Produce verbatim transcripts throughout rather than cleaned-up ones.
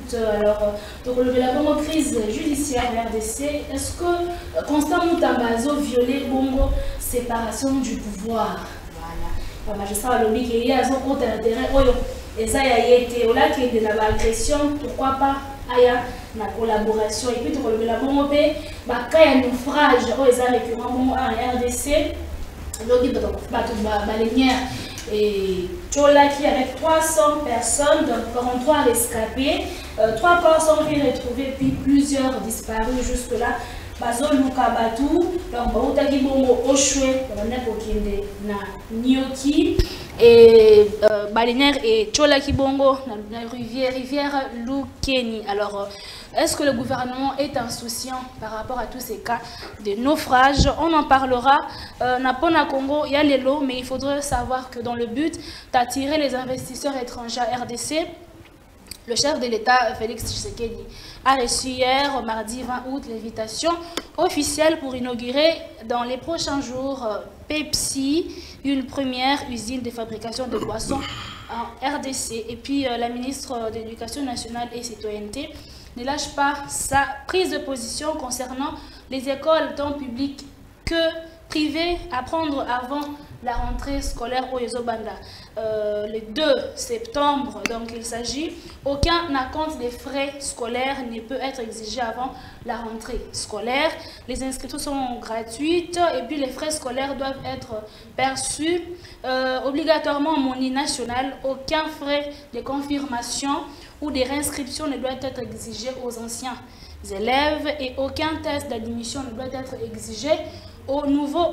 août. Alors, donc, le la bongo crise judiciaire R D C, est-ce que Constant Moutamba a violé bongo séparation du pouvoir? Voilà. Le magistrat a lobby qu'il y a un compte d'intérêt. Et ça, il y a été là qui est de l'agression, pourquoi pas aya la collaboration. Et puis, tu as la bongo P, bah, quand il y a un naufrage, oh, ils ont récurrent bongo en R D C. Donc, il y a une baleinière. Et Tchola qui avec trois cents personnes, donc quarante-trois rescapés, euh, trois corps sont retrouvés, puis plusieurs disparus jusque-là. Bazo Luka Batou, donc Bautaki Bongo Oshwe, on est pour Kinde na Nyoki, et euh, baleinière et Tchola Kibongo, la rivière, rivière Lukeni. Alors, est-ce que le gouvernement est insouciant par rapport à tous ces cas de naufrage? On en parlera. Euh, Napona Congo, il y a les lots, mais il faudrait savoir que dans le but d'attirer les investisseurs étrangers à R D C, le chef de l'État, Félix Tshisekedi, a reçu hier, mardi vingt août, l'invitation officielle pour inaugurer dans les prochains jours Pepsi, une première usine de fabrication de boissons en R D C. Et puis euh, la ministre de l'Éducation nationale et citoyenneté ne lâche pas sa prise de position concernant les écoles tant publiques que privées à prendre avant la rentrée scolaire au Yozobanda. Euh, le deux septembre, donc il s'agit, aucun acompte des frais scolaires ne peut être exigé avant la rentrée scolaire. Les inscriptions sont gratuites et puis les frais scolaires doivent être perçus euh, obligatoirement en monnaie nationale. Aucun frais de confirmation ou de réinscription ne doit être exigé aux anciens élèves et aucun test d'admission ne doit être exigé aux nouveaux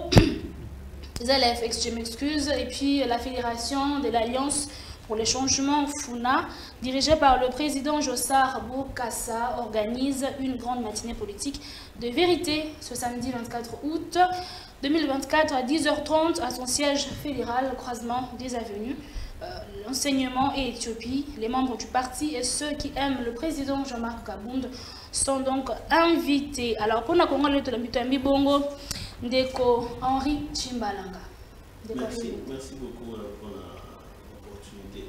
élèves. Je m'excuse. Et puis la fédération de l'Alliance pour les changements FUNA, dirigée par le président Jossar Boukassa, organise une grande matinée politique de vérité ce samedi vingt-quatre août deux mille vingt-quatre à dix heures trente à son siège fédéral, le croisement des avenues. Euh, L'enseignement et Éthiopie, les membres du parti et ceux qui aiment le président Jean-Marc Kabound sont donc invités. Alors pour la Congo, le Bongo, Ndeko Henri Chimbalanga. Merci, merci beaucoup pour l'opportunité.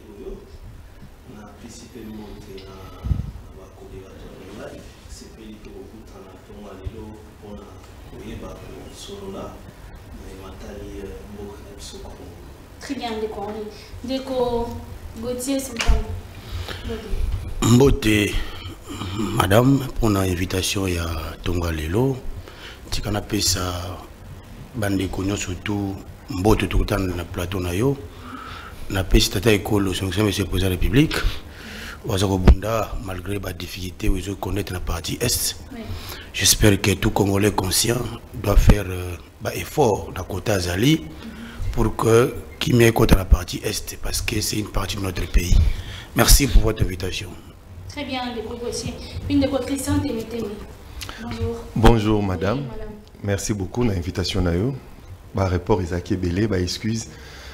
On a participé à monter la collaboration live. C'est pour beaucoup de temps à l'élo pour la solo là. Mais Matali beaucoup de très bien, Ndeko Henri. Ndeko Gauthier Sultan. Mbote, madame, pour l'invitation à Tonga Lelo. Si on appelle ça, bande cognon surtout, mbote tout le temps dans le plateau nayo, on appelle ça tata école au cinquième monsieur président de la République. Ouazako Bunda, malgré les difficultés, où ils connaissent la partie Est. Oui. J'espère que tout Congolais conscient doit faire euh, bah, effort dans le côté Azali pour que qui met côté la partie Est, parce que c'est une partie de notre pays. Merci pour votre invitation. Très bien, Ndeko Gauthier. Une de votre Christian Témétémé. Bonjour. Bonjour madame. Oui, madame. Merci beaucoup pour l'invitation. Par rapport à Isaac Belé, bah, excuse.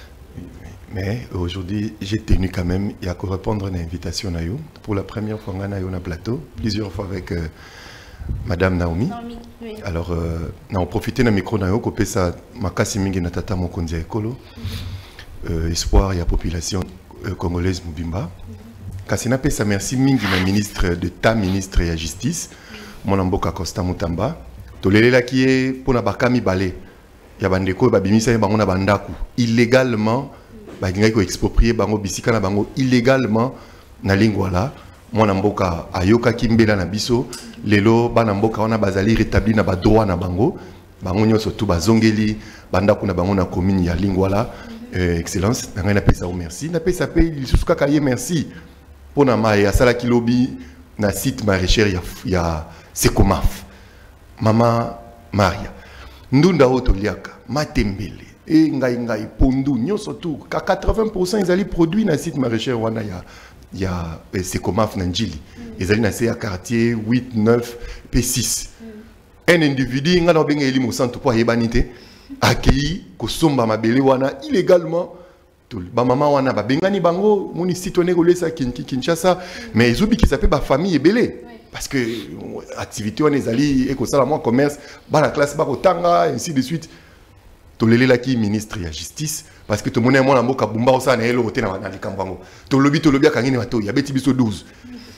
Mais aujourd'hui, j'ai tenu quand même à répondre à l'invitation. Pour la première fois, on a eu un plateau, plusieurs fois avec euh, madame Naomi. Naomi oui. Alors, euh, on a profité d'un micro, on a coupé ça, Makasi Mingi Natata Mokondia Ekolo. Espoir et la population euh, congolaise Mubimba. Kassina Pesa, merci Mingi, la ministre d'État, ministre de la Justice. Mon amboka Costa Mutamba tolelela qui est pour na bakami balé ya bandeko babimisa bango na bandaku illégalement ba ngai ko exproprier bango bisika na bango illégalement na lingwala mon amboka ayoka kimbela na biso lelo bana mboka wana bazali rétabli na ba droit na bango bango nyoso tout bazongeli bandaku na bango na commune ya lingwala euh, excellence na ngai na pesa merci na pesa pe lisusuka kaye merci pour na mai asala kilobi na site maraîchère ya ya Sekomaf, Maman Maria, Ndunda Otoliaka, Matembele, et Ngai Ngai Pondu, nyoso tout, qu'à quatre-vingts pour cent ils allaient produire dans le site maraîcher wana ya ya Sekomaf Nanjili. Ils allaient dans le quartier huit, neuf, P six. Un individu, ngana benga eli mo centre pour yebanité, accueilli kosomba mabele wana illégalement. Ba maman wana ba bengani bango, moni citoyen kolesa Kinshasa, mais ils oublient qu'ils s'appellent ba famille ebele. Parce que l'activité on est allé et que ça la commerce, bah la classe bah otanga ainsi de suite. Tolele la qui ministre de la justice parce que tout le monde est moi la moka bumba ça na elo hotel na na likambango. To lobi to lobi akangini bato ya beti biso douze.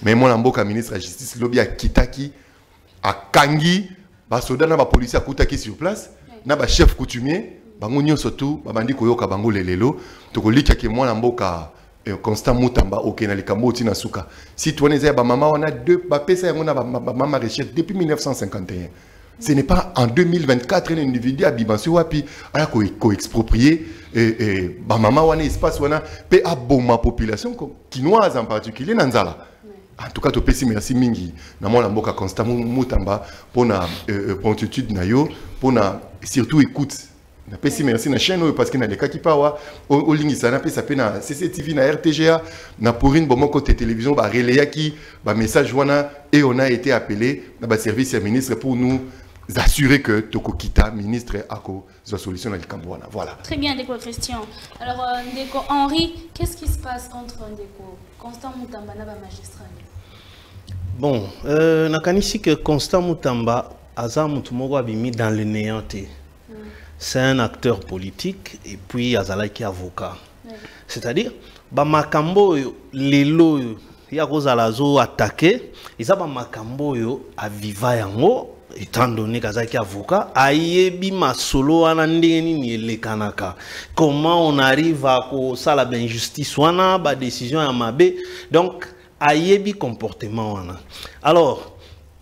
mais mon amboka ministre de la justice lobby a kitaki a kangi ba soda na ba policier akutaki sur place na ba chef coutumier bango nyonso surtout ba bandi koyoka bango lelelo to kolika ke mon amboka Constant Mutamba ok na likambo tina suka si tu on ba mama on a deux ba pesa yango na ba mama recherche depuis mille neuf cent cinquante et un. Ce n'est pas en deux mille vingt-quatre un individu a bibansi wapi a ko exproprié et et ba mama wana espace wana pe a boma population quinoise en particulier nanzala. En tout cas, je merci mingi. Na mon amboka Constant Mutamba pour na promptitude na yo, pour na surtout écoute. Na pesi merci na chaîne parce que na les cas qui pawa au ligne ça na pesa pe na C C T V na R T G A na pour une bon côté télévision ba relayer qui ba message wana et on a été appelé na ba service ministre pour nous assurer que Toko Kita ministre ako la solution na Likambwana. Voilà. Très bien Ndeko Christian. Alors euh, Ndeko Henri, qu'est-ce qui se passe entre Ndeko Constant Mutamba na ba magistrat? Bon, euh nakanisi que Constant Mutamba aza mutu moko abimi dans le néant. C'est un acteur politique et puis azalaki avocat. Oui. C'est-à-dire, ba makambo yo lelo yo ya kozalazo attaqué, isa ba makambo yo aviva yango étant donné kazaki avocat, ayebi masolo wana ndeni ni elekanaka. Comment on arrive à ko sala ben justice wana ba décision ya mabe. Donc ayebi comportement wana. Alors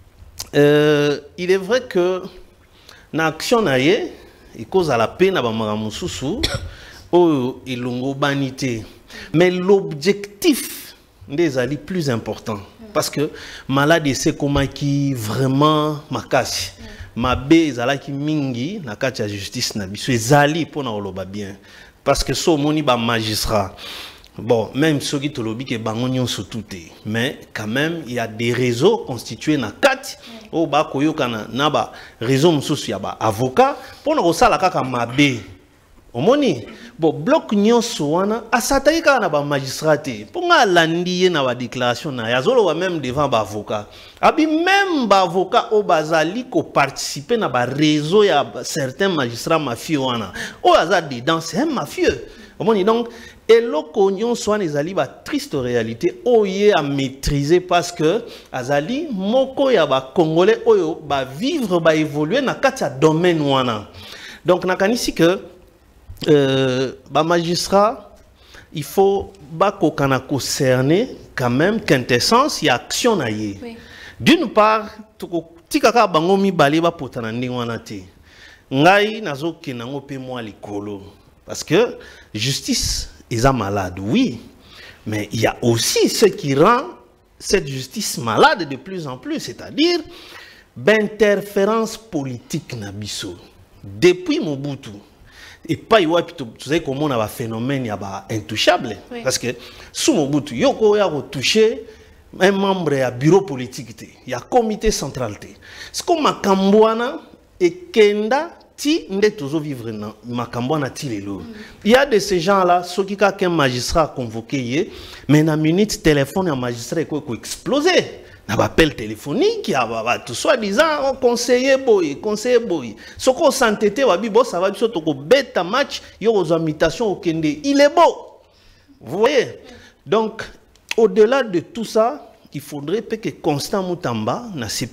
euh, il est vrai que na action na ye et cause à la peine à Bamaramususu, oh, et l'ongobanité. Mais l'objectif des alliés plus important, parce que malade c'est comment qui vraiment makasi, ma bé zalaki mingi na katia justice na biso ezali pour na oloba bien, parce que so moni ba magistrat. Bon, même ceux qui te lobby que bangonyon se tout mais quand même il y a des réseaux constitués na quatre au bas koyo kana naba réseau msusu ya ba avocat pour na kosala kaka mabe omoni bon bloc nyonso wana asataki kaka na ba magistrat pour nga landi na ba déclaration na yazolo wa même devant ba avocat abi même ba avocat au bazali ko participer na ba réseau ya certains magistrats mafieux wana o aza dedans c'est un mafieux omoni donc et l'ocognon soit les ali ba triste réalité oye à maîtriser parce que azali moko ya ba congolais oyo ba vivre ba évoluer na katia domaine wana donc nakanisi que euh, ba magistrat il faut ba kokana concerner quand même quintessence ya action na ye oui. D'une part toko tikaka bango mi balé ba potana ndenge wana te ngai nazo kenango pe moi likolo parce que justice ils sont malades, oui, mais il y a aussi ce qui rend cette justice malade de plus en plus, c'est-à-dire d'interférence politique nabiso. Depuis Mobutu, et pas vous savez comment on a un phénomène intouchable, oui. Parce que sous Mobutu, il y a touché un membre du bureau politique, il y a un comité central. C'est comme à Kambouana et Kenda. Si nous vivre dans il y a de ces gens-là, ceux qui ont un magistrat convoqué, mais dans une minute, téléphone, un magistrat qui a explosé. Il y a un appel téléphonique, il y a tout soi-disant, conseiller boy, conseiller boy. Ce qu'on s'entête, ça va être un bête match, il y a des invitations au Kende. Il est beau. Vous voyez? Donc, au-delà de tout ça, il faudrait que Constant Mutamba,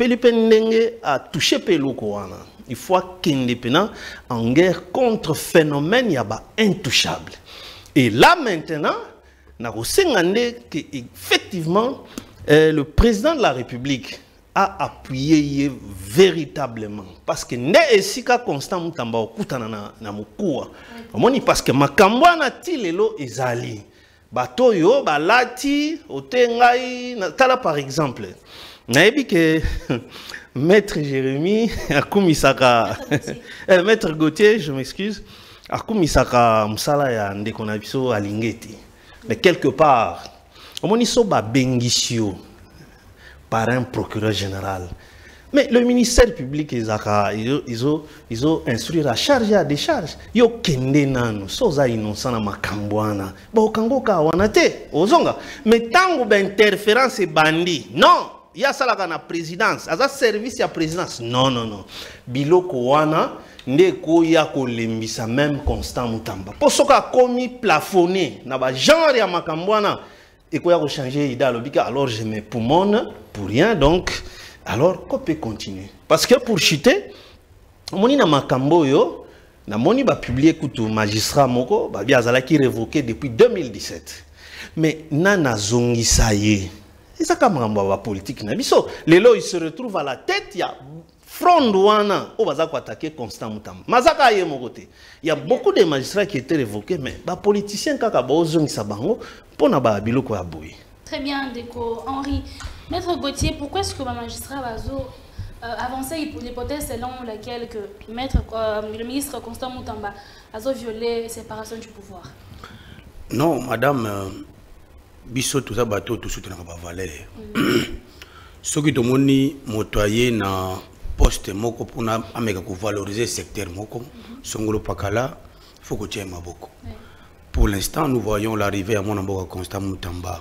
a touché Peloko. Il faut qu'indépendant en guerre contre phénomène yaba intouchable. Et là maintenant, nous avons qu'effectivement euh, le président de la République a appuyé véritablement parce que ne esika Constant Mutamba okutana na na mukua. Omoni parce que makambo na tilelo ezali. Bato yo balati otengai na tala par exemple. Naebi que Maître Jérémy, Akumisaka, Maître Gauthier, je m'excuse, Akumisaka Msala ya Ndekonabiso Alingeti. Mais quelque part, on y a bengisio par un procureur général. Mais le ministère public, ils ont, ils ont, ils ont instruit la charge à décharge. Ils ont kende nanu, soza innocent na makambwana. Bo kango ka wanate, ozonga. Mais tant que interférence est bandit, non. Il y a ça la présidence, à service à présidence. Non, non, non. Biloko wana, ndeko ya kolembisa même Constant Mutamba. Pour ce qu'a commis plafonné, na ba genre ya makambwana, et quoi a changé ida lobika alors je me poumonne pour rien donc alors qu'on peut continuer parce que pour chuter moni na makambo yo na moni ba publier kutu magistrat moko ba bia zalaki révoqué depuis deux mille dix-sept mais nana zongisa ye ça comme un politique na biso lelo il se retrouve à la tête il y a front douana au baza ko attaquer Constant Mutamba mazaka ye mon côté il y a beaucoup de magistrats qui étaient révoqués mais ba politiciens kaka ba zongisa bango pona ba biloko ya boye. Très bien Déco Henri. Maître Gauthier, pourquoi est-ce que le magistrat Bazo euh, avançait l'hypothèse selon laquelle que maître, euh, le ministre Constant Mutamba a violé la séparation du pouvoir? Non, madame, euh, biso tout ça bateau tout soutien na valeur. Ce qui tomoni motoyer na poste moko pour na ameka ko valoriser secteur moko songolo pakala faut que tu aies maboko. Pour l'instant, nous voyons l'arrivée à mon amboka Constant Mutamba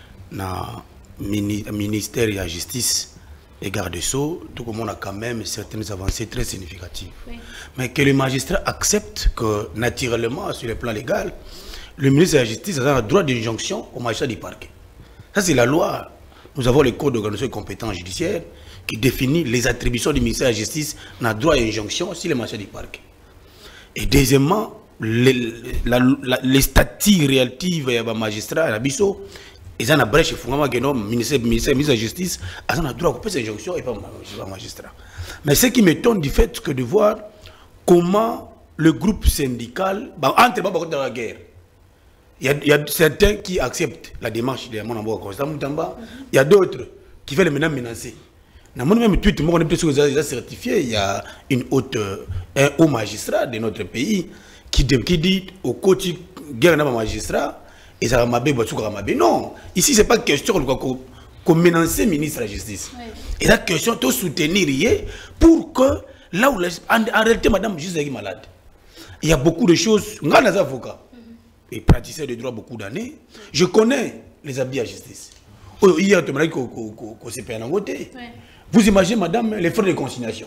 na ministère de la justice et garde des Sceaux, tout le monde a quand même certaines avancées très significatives. Oui. Mais que les magistrats acceptent que naturellement, sur le plan légal, le ministre de la justice a un droit d'injonction au magistrat du parquet. Ça c'est la loi. Nous avons le code d'organisation de compétences judiciaires qui définit les attributions du ministère de la justice dans le droit d'injonction sur les magistrats du parquet. Et deuxièmement, les, la, la, les statuts relatifs des magistrats, la biso, ils ont une brèche, le ministère de la Justice a un droit à couper ces injonctions et pas le magistrat. Mais ce qui m'étonne du fait que de voir comment le groupe syndical, entre dans la guerre, il y, a, il y a certains qui acceptent la démarche de mon amour Constant Mutamba, il y a d'autres qui veulent maintenant menacer. Dans mon même tweet, on est certifié, il y a une haute, un haut magistrat de notre pays qui, qui dit au côté guerre dans magistrat. Et ça m'a dit, non, ici c'est pas question qu'on menace le ministre de la Justice. Oui. Et la question de soutenir pour que là où en, en réalité madame juste est malade. Il y a beaucoup de choses, on a des avocats et praticiens de droit beaucoup d'années. Je connais les habits à justice. Hier tu m'as dit qu'on s'est payé en côté. Vous imaginez madame les frais de consignation.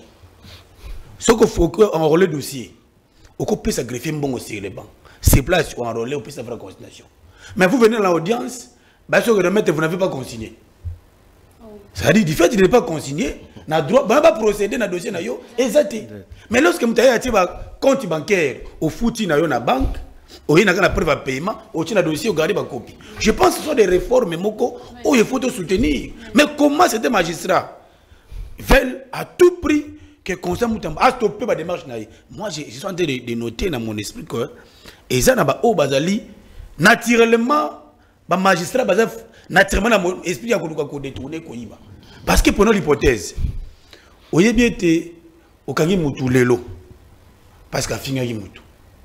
Ce qu'il faut enrôler le dossier, on peut s'aggreffer bon aussi les bancs. Ces places sont enrôlées, on peut faire la consignation. Mais vous venez à l'audience, bah, vous n'avez pas consigné. Oh. Ça veut dire, du fait qu'il n'est pas consigné, il n'a pas procéder dans le dossier. Exact. Mais lorsque vous avez un compte bancaire au foot dans la banque, ou il y a une preuve de paiement, ou il y a un dossier, vous gardez la copie. Je pense que ce sont des réformes où il faut te soutenir. Mais comment ces magistrats veulent à tout prix que Constant Mutamba a stoppé la démarche? Moi, je suis en train de noter dans mon esprit que les gens au Bazali, naturellement, les magistrats, naturellement, mon esprit a détourné. Parce que prenons l'hypothèse, au y a bien été au Kangi Moutou Lelo, parce qu'à Finga Moutou,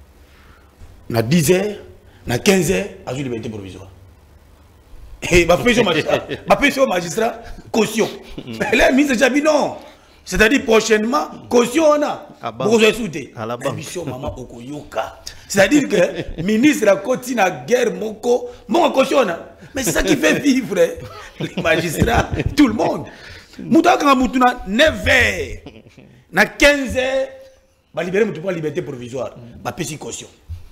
na dix heures, na quinze heures, à une liberté provisoire. Et ma péché magistrat, ma péché magistrat, caution. Mais là, le ministre Jabi, non. C'est-à-dire prochainement, caution on a. Vous avez souté. À la banque. Maman Okoyoka. C'est-à-dire que le ministre a continué la guerre, moko, mon caution. Mais c'est ça qui fait vivre les magistrats, tout le monde. Mouta quand Moutouna neuf heures, na quinze heures, va libérer Moutou pour la liberté provisoire, va payer caution.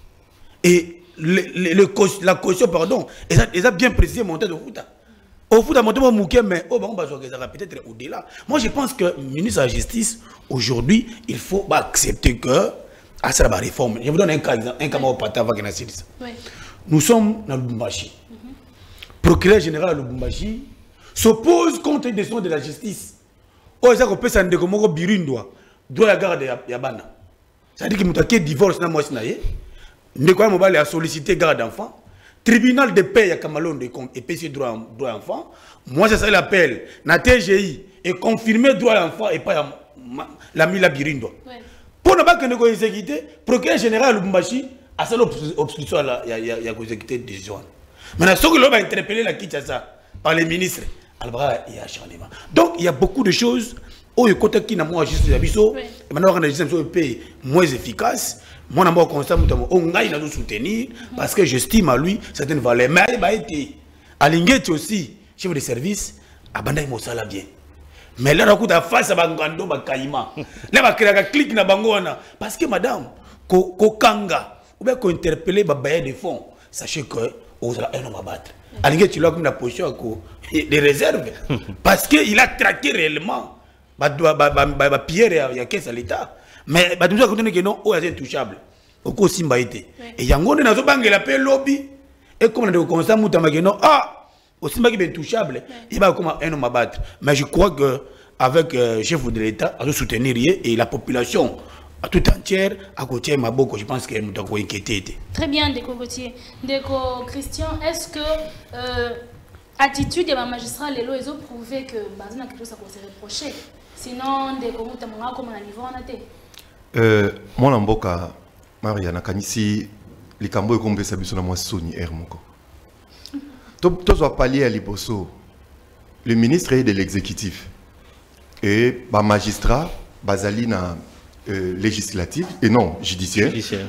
Et le, le, le, la caution, pardon, ils ont bien précisé mon tête de Fouta. Au foot, mais peut-être au-delà. Moi, je pense que le ministre de la Justice, aujourd'hui, il faut accepter que à ça la réforme. Je vous donne un cas, un cas oui. Nous sommes dans le Lubumbashi. Le mm -hmm. procureur général de Lubumbashi s'oppose contre une décision de la justice. Oh, ça peut s'en dire que Birindwa doit la garde Yabana. C'est-à-dire qu'il y a un divorce dans le mois. Il a sollicité garde d'enfant. Tribunal de paix à Kamalon et P C droit droit enfant. Moi, ça l'appelle. Na T G I et confirmé droit à l'enfant et pas la Mila Birindo. Pour ne pas que nous exécuter, procureur général Lubumbashi a ça l'obstruction là, il y a il y a exécuté décision. Maintenant, ce que l'on va interpeller la Kinshasa par les ministres, il y a changement. Donc il y a beaucoup de choses. Oh, le côté qui n'a moins juste la biseau. Maintenant, on a des pays moins efficaces. Mon amour constant, on a nous soutenir parce que j'estime à lui certaines valeurs. Mais il a été à l'ingénieur aussi, chef de service, à Bandai Mosala bien. Mais là, on a face à Bangando, Bakaima. Là, on a créé un clic dans Bangona. Parce que madame, ko kanga, ou bien qu'on interpelle les babayers de fonds, sachez que on a un homme à battre. Alingue tu l'as comme la position des réserves. Parce qu'il a traqué réellement. Pierre, il y a qu'est-ce à l'État. Mais il y a que non, il est intouchable. Au coup, Simba était. Et il y a un gros qui appelle lobby. Et comme on constate, non, ah, au Simba qui est intouchable, il va comme un homme à battre. Mais je crois que avec le chef de l'État, à soutenir et la population tout entière, à côté de Maboko, je pense qu'elle m'a inquiété. Très bien, Déco Gauthier. Déco Christian, est-ce que euh, attitude des magistrats, les lois, ils ont prouvé que Bazin a quelque chose à se reprocher? Sinon, Déco Moutamanga, comme on a niveau en athée. Euh, moi, Namboka, Mariana Kanisi, les Cambo et Combe Sabiso na moi Sony Hermoko. Tous va parler à Liboso. Le ministre est de l'exécutif. Et le magistrat, Bazali na euh, législatif, et non judiciaire. Judiciaire.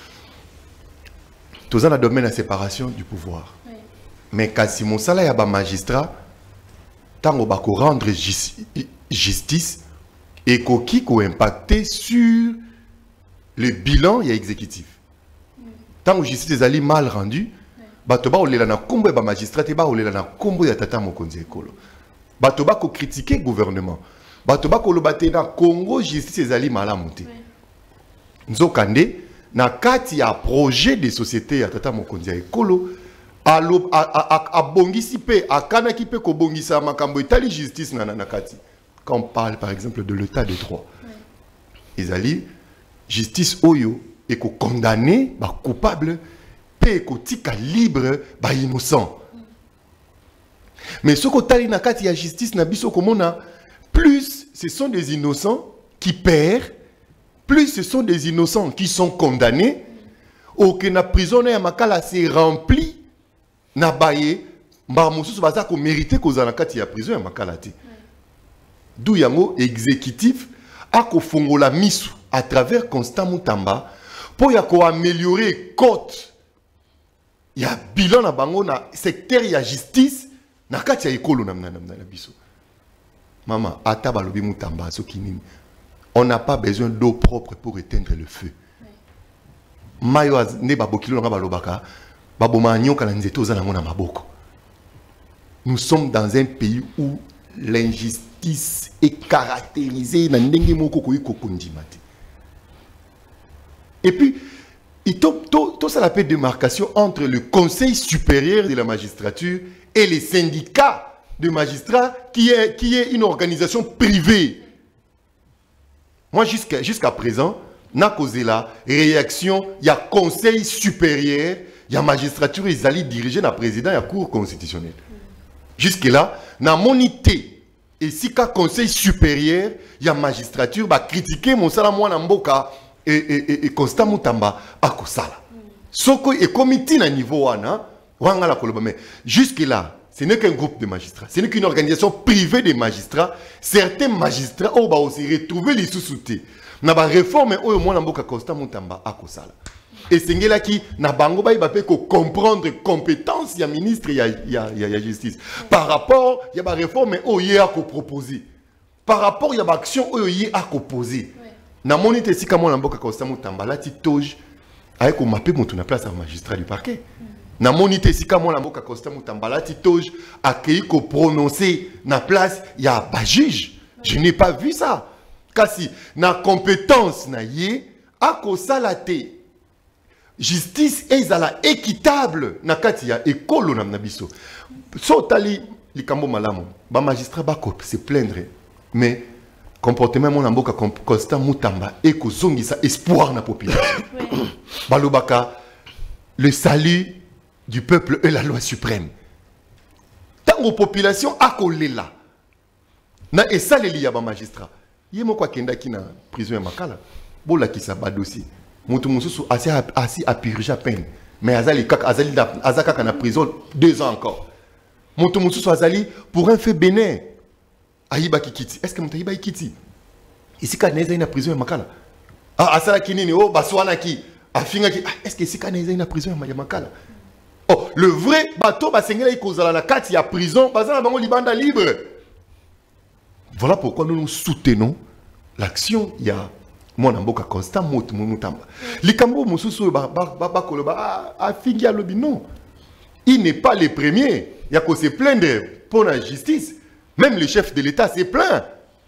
Tous dans le domaine de la séparation du pouvoir. Oui. Mais quand si mon salaire est magistrat, tant qu'on va rendre justice, et qui a impacté sur le bilan exécutif. Tant que justice est mal rendue, batoba ou lelana kombo ba magistrat te ba ou lelana kombo ya tata mokonzi ekolo. Batoba ko critiquer gouvernement. Batoba ko lobate na Congo justice ezali malamu te. Nzokande na kati ya projet de société ya tata mokonzi ekolo a a bongisi pe akana ki pe ko bongisa makambo etali justice na na kati. Quand on parle par exemple de l'état de droit. Ezali justice oyo et qu'on condamné, bah, coupable, et qu'on tika libre, bah, innocent. Mais ce qu'on t'a dit dans la justice, plus ce sont des innocents qui perdent, plus ce sont des innocents qui sont condamnés, ou que la prison s'est remplie, na baye, bah, monsieur, ça qu'on mérite qu'on a la prison, d'où yango exécutif, a qu'on fongo la mise à travers Constant Moutamba, pour améliorer les côtes, il y a bilan na bango na secteur ya justice na kati ya ekolo na na biso. Maman, ata balobi Moutamba so kinini. On n'a pas besoin d'eau propre pour éteindre le feu. Mayo ne babokilo na balobaka, baboma nyoka na nzeto za na mona maboko. Nous sommes dans un pays où l'injustice est caractérisée na ndenge moko ko ikokondimate. Et puis, il y a toute la démarcation entre le Conseil supérieur de la magistrature et les syndicats de magistrats qui est, qui est une organisation privée. Moi, jusqu'à jusqu'à présent, n'a causé la réaction, il y a Conseil supérieur, il y a magistrature, ils allaient diriger le président de la Cour constitutionnelle. Jusque-là, dans mon idée, et si qu'à Conseil supérieur, il y a magistrature, bah critiquer mon salam moi n'amboka. Et, et, et Constant Moutamba a kosala. Soko et comité na niveau wana, wangala koloba mais jusque là, ce n'est qu'un groupe de magistrats, ce n'est qu'une organisation privée de magistrats. Certains magistrats ont aussi retrouvé les sous-soutés. Na ba réforme oyo mwana mboka Constant Moutamba a kosala. Et c'est là qui na bango ba iba pe ko comprendre compétence ya ministre ya ya ya justice. Par rapport ya ba réforme oyo a ko proposer. Par rapport ya ba action oyo yi a ko poser. Na monite si kama mboka Constant Moutamba la titoge avec ko mapé montu na place à magistrat du parquet. Na monite si kama mboka Constant Moutamba la titoge accueilli ko prononcer na place ya ba juge. Je n'ai pas vu ça. Kasi na compétence na yé a ko salate justice ezala équitable na kati ya ekolo na biso. So tali likambo malamu ba magistrat ba ko se plaindre mais comportement mon amboka Constant Moutamba et ko zongisa espoir na population. Balobaka le salut du peuple est la loi suprême. Tant aux populations a collé là. Na esaleli ya ba magistrat. Yemo kwa kenda ki na prison ya Makala. Bola ki sa ba dossier. Mutu mususu asi asi a purger peine. Mais azali kaka azali na azaka na prison deux ans encore. Mutu mususu azali pour un fait bénin. Aïba Kikiti. Est-ce que Moutaïba Kikiti? Ici, quand il y a une prison, Makala. Ah, Asala Kinini, oh, Baswana ki. Afinga ki. Est-ce que ici, quand il y a une prison, Makala? Oh, le vrai bateau, Basengela, il cause la carte, il y a prison, Basana Bango Libanda libre. Voilà pourquoi nous nous soutenons l'action. Il y a mon amboka Constant Moutamba. Likambo Moussousou, Bakoloba, Afinga Lobi, non. il n'est pas le premier. Il y a qu'à se plaindre pour la justice. Même le chef de l'État s'est plaint.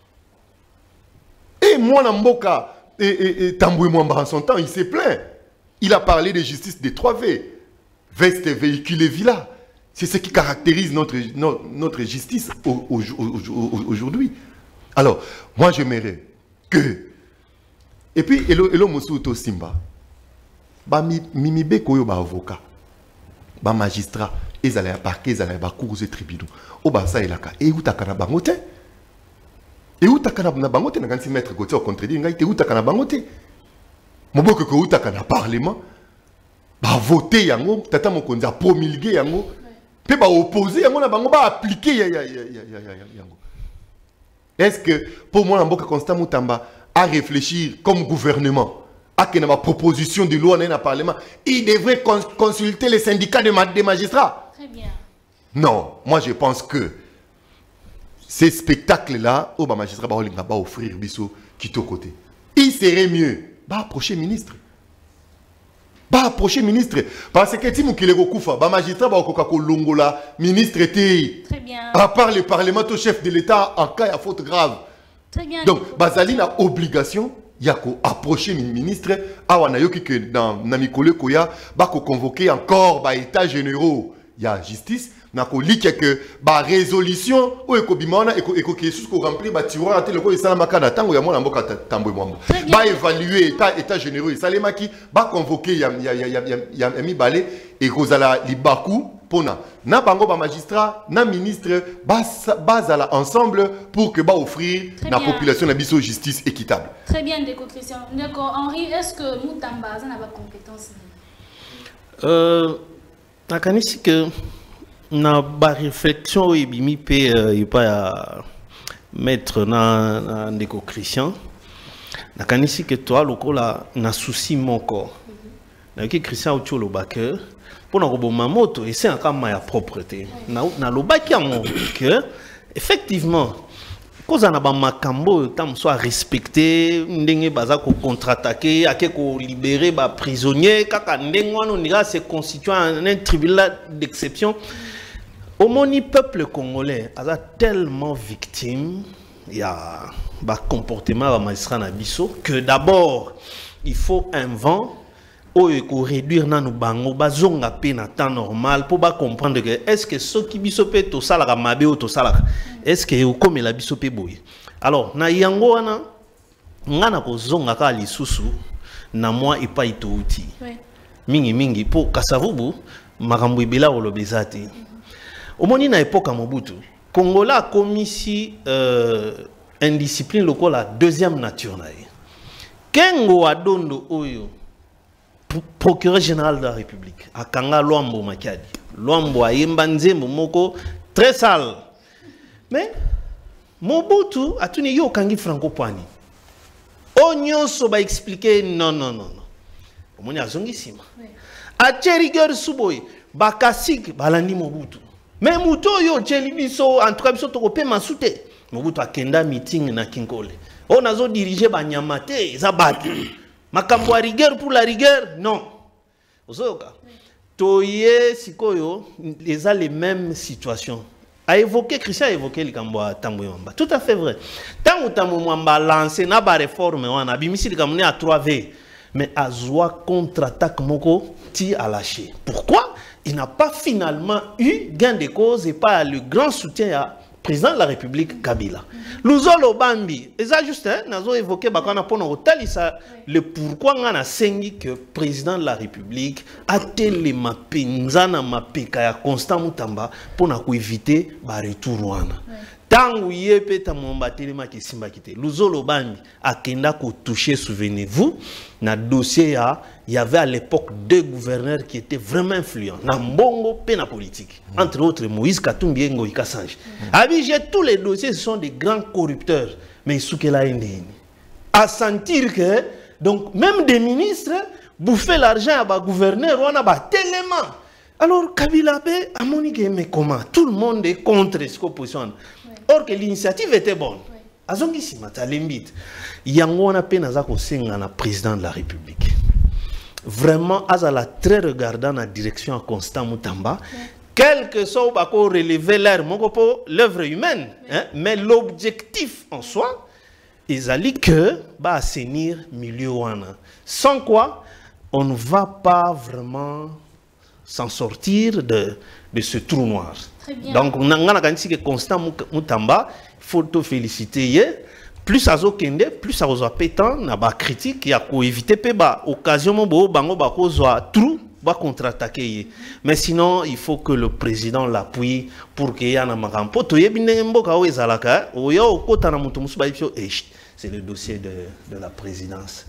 Et moi, Namboka, et, et, et Tamboué Mwamba en son temps, il s'est plaint. Il a parlé de justice des trois V. Veste, véhicule et villa. C'est ce qui caractérise notre, notre, notre justice au, au, au, aujourd'hui. Alors, moi, j'aimerais que... Et puis, Elo, Elo Mosuto Simba, ba mimibe koyo ba avocat, ba magistrat, ils allaient à parquet, ils allaient à cours et tribunaux. Au bas ça, il a qu'à. Et où t'as qu'à na bangote? Et où t'as qu'à na bangote? N'a qu'à mettre côté au contredit, et où t'as qu'à na bangote? Mon beau que où t'as qu'à na parlement, ba voter yango, tata mon konza promulguer yango, puis ba opposer yango na bango, ba appliquer yango. Est-ce que pour moi, Mboka Constant Moutamba à réfléchir comme gouvernement à ma proposition de loi dans le Parlement, il devrait cons consulter les syndicats de ma des magistrats. Très bien. Non, moi je pense que ces spectacles-là, au magistrat va offrir biso qui est au côté. Il serait mieux bah approcher ministre. Bah approcher ministre parce que si vous qui le recouffa, bah magistrat va au Longola, ministre était. Très bien. À part le Parlement au chef de l'État en cas de faute grave. Très bien. Donc Bazali a obligation il y a qu'à approcher le ministre, que dans Namikole Koya, bah convoquer encore bah états généraux, il y a justice, n'a qu'à lire que bah résolution ou éco bimana éco éco qui est sous remplir bah tiroir à tel quoi il s'en makana tango ya mona mboka tambo mwamba bah évaluer état état généraux et salemaki bah convoquer ya ya ya ya ya mi balé et kozala libaku pona na bango ba magistrat na ministre bazala ensemble pour que ba offrir la population la biso justice équitable. Très bien, Ndeko Christian. Ndeko Henri, est-ce que Moutamba n'a pas compétence? Euh nakanisi que na ba réflexion et bimi pe il pas mettre na Ndeko Christian. Nakanisi que toi lokola na souci mon corps. Na ki Christian au le backer pour nous moto et c'est encore ma propreté na na lobaki que effectivement cause na ba makambo tam soit respecté ndenge baza ko contre-attaquer ake ko libérer ba prisonnier kaka ndenge wana ndira se constitue un tribunal d'exception au moni peuple congolais a tellement victime il y a ba comportement ba magistrat na biso que d'abord il faut un vent ou réduire na bango bazonga pe na temps normal pour ba comprendre que est-ce que ceux qui bisope to sala mabe ou to sala est-ce que ou comme la bisope boy alors na yango wana ngana ko zonga ka lisusu na moi et pas itouti mingi mingi po kasavubu makambo ibela o lobezati omoni na époque à Mobutu Congola a commis ici euh, indiscipline lokola deuxième nature na ye kengo adondo oyo procureur général de la République à Kanga Luambo Makadi. Luambo a Yembanzembo Moko très sale. Mais Mobutu a tenu yo kangi franco-pani. Onyo so ba expliquer non non non non. Omoni azongisima. A rigueur suboy bakasik balandi Mobutu. Mais muto yo tcheli biso en tout cas biso to pe masute. Mobutu a kenda meeting na Kinkole. On a zo diriger ba nyamate zabati. Makambo rigueur pour la rigueur, non. Osoka. Toye sikoyo, les a les mêmes situations. A évoqué, Christian a évoqué le Kamboa Tambo Mwamba. Tout à fait vrai. Tant que Tambo Mwamba lancé na ba réforme, on a bimisi le Kamboa à trois V. Mais à Zoua contre-attaque Moko, ti a lâché. Pourquoi? Il n'a pas finalement eu gain de cause et pas le grand soutien à président de la République Kabila. Luzolo Bambi, et ça juste, nous avons évoqué le pourquoi on a sengi que le président de la République a télé ma penzana ma peka Constant Moutamba pour éviter le retour rwanda. Tant où il y a peut-être mon batelema qui simba quitté. Luzolo Bambi a kenda ko touché, souvenez-vous, dans le dossier il y avait à l'époque deux gouverneurs qui étaient vraiment influents dans Mbongo et dans la politique. Entre autres, Moïse Katumbi et Ngoï Kassange. Abidjan, tous les dossiers sont des grands corrupteurs. Mais Soukela Ndéni. À sentir que, donc, même des ministres bouffaient l'argent à gouverneur, on a tellement. Alors, Kabila a moniqué, mais comment? Tout le monde est contre cette opposition. Or que l'initiative était bonne. Azongi Simata Lembit. Yango on a peine à ko senga na président de la République. vraiment azala très regardant la direction à Constant Moutamba, ouais. Quel que soit où bako relever l'œuvre humaine, ouais. Hein, mais l'objectif en soi, ils allaient que bah assainir milieu wana. Sans quoi, on ne va pas vraiment s'en sortir de, de ce trou noir. Très bien. Donc, on a dit que Constant Moutamba, il faut te féliciter. Plus à Zokende, plus à Ozapétan, na ba critique, il y a qu'à éviter ba occasion mo bango ba kozwa trou ba contre-attaquer. Mais sinon, il faut que le président l'appuie pour qu'il y ait un makampo. To yebinde mboka o ezalaka, o yo kota na mutu musu ba yipso c'est le dossier de, de la présidence.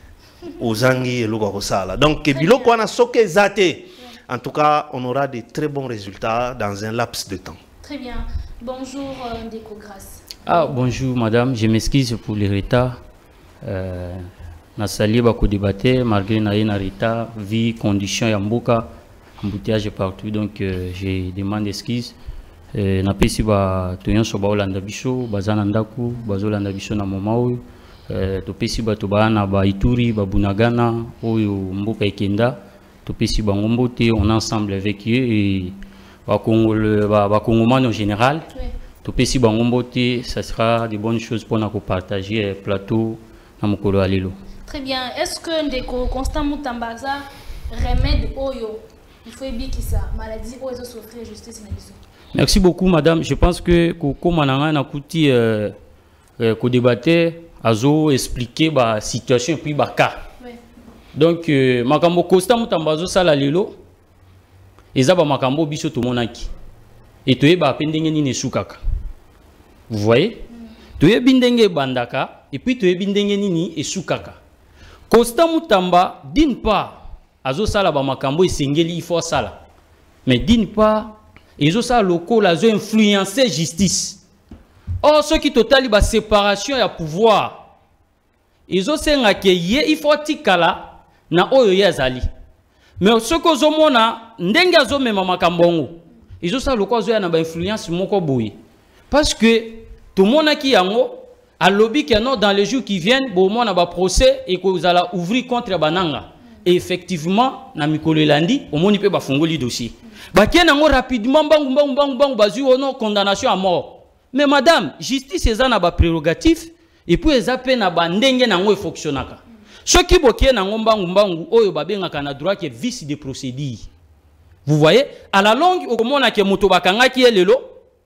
Ozangi et Lugo Rosala. Donc, Kebilo Kwana Soke Zate. En tout cas, on aura de très bons résultats dans un laps de temps. Très bien. Bonjour, euh, Ndeko Grace. Ah, bonjour, madame. Je m'excuse pour le retard. Euh, na sali bako débatté, malgré na yena retard, vie, conditions, yamboka, embouteillage partout. Donc, euh, je demande excuse. Euh, na pesi ba toyon so ba olanda biso, bazana ndaku, bazolanda biso na momao. Euh, topesi bato bana ba Ituri, ba Bunagana, oyo mboka ekenda, topesi bango mbote, on est ensemble avec eux et ba Congo le ba, ba Congomano en général. Oui. Topesi bango mbote, ça sera de bonnes choses pour nous partager le plateau na mokolo alelo. Très bien. Est-ce que Ndeko Constant Moutamba remède oyo il faut éviter ça maladie oyo zo souffrir justice na biso? Merci beaucoup madame. Je pense que comme mananga na kuti euh ko débattre azo expliquer ba situation puis ba cas. Oui. Donc euh, makambo Constant Moutamba zo sala lelo eza ba makambo biso to monaki. Et toye ba pendenge ni nesukaka. Vous voyez? Mm. Toye bindenge bandaka et puis toye bindenge ni esukaka. Constant Moutamba d'une part azo sala ba makambo esengeli il faut sala. Mais d'une part ezo sala lokola azo influencer justice. Or, ceux qui totali ba séparation ya pouvoir, ils ont senga ke ye il faut tikala na oyo yazali. Mais ceux qui ont mona ndenga zo mema makambongo, ils ont ça le quoi zo ya na ba influence moko boye. Parce que tout le monde qui yango a lobby que non dans les jours qui viennent, bon mona ba procès et que vous allez ouvrir contre bananga. Et effectivement, na mikolo landi, au moni pe ba fongoli dossier. Ba kenango rapidement bangu bangu bangu bangu bazu ono condamnation à mort. Mais madame, justice est un prérogatif et puis les appels na bandenge na ngo fonctionnaka. Ce qui bokie na ngomba ngombangu oyo babenga kana droit que vice de procédure. Vous voyez, à la longue au komona ke moto bakanga ki lelo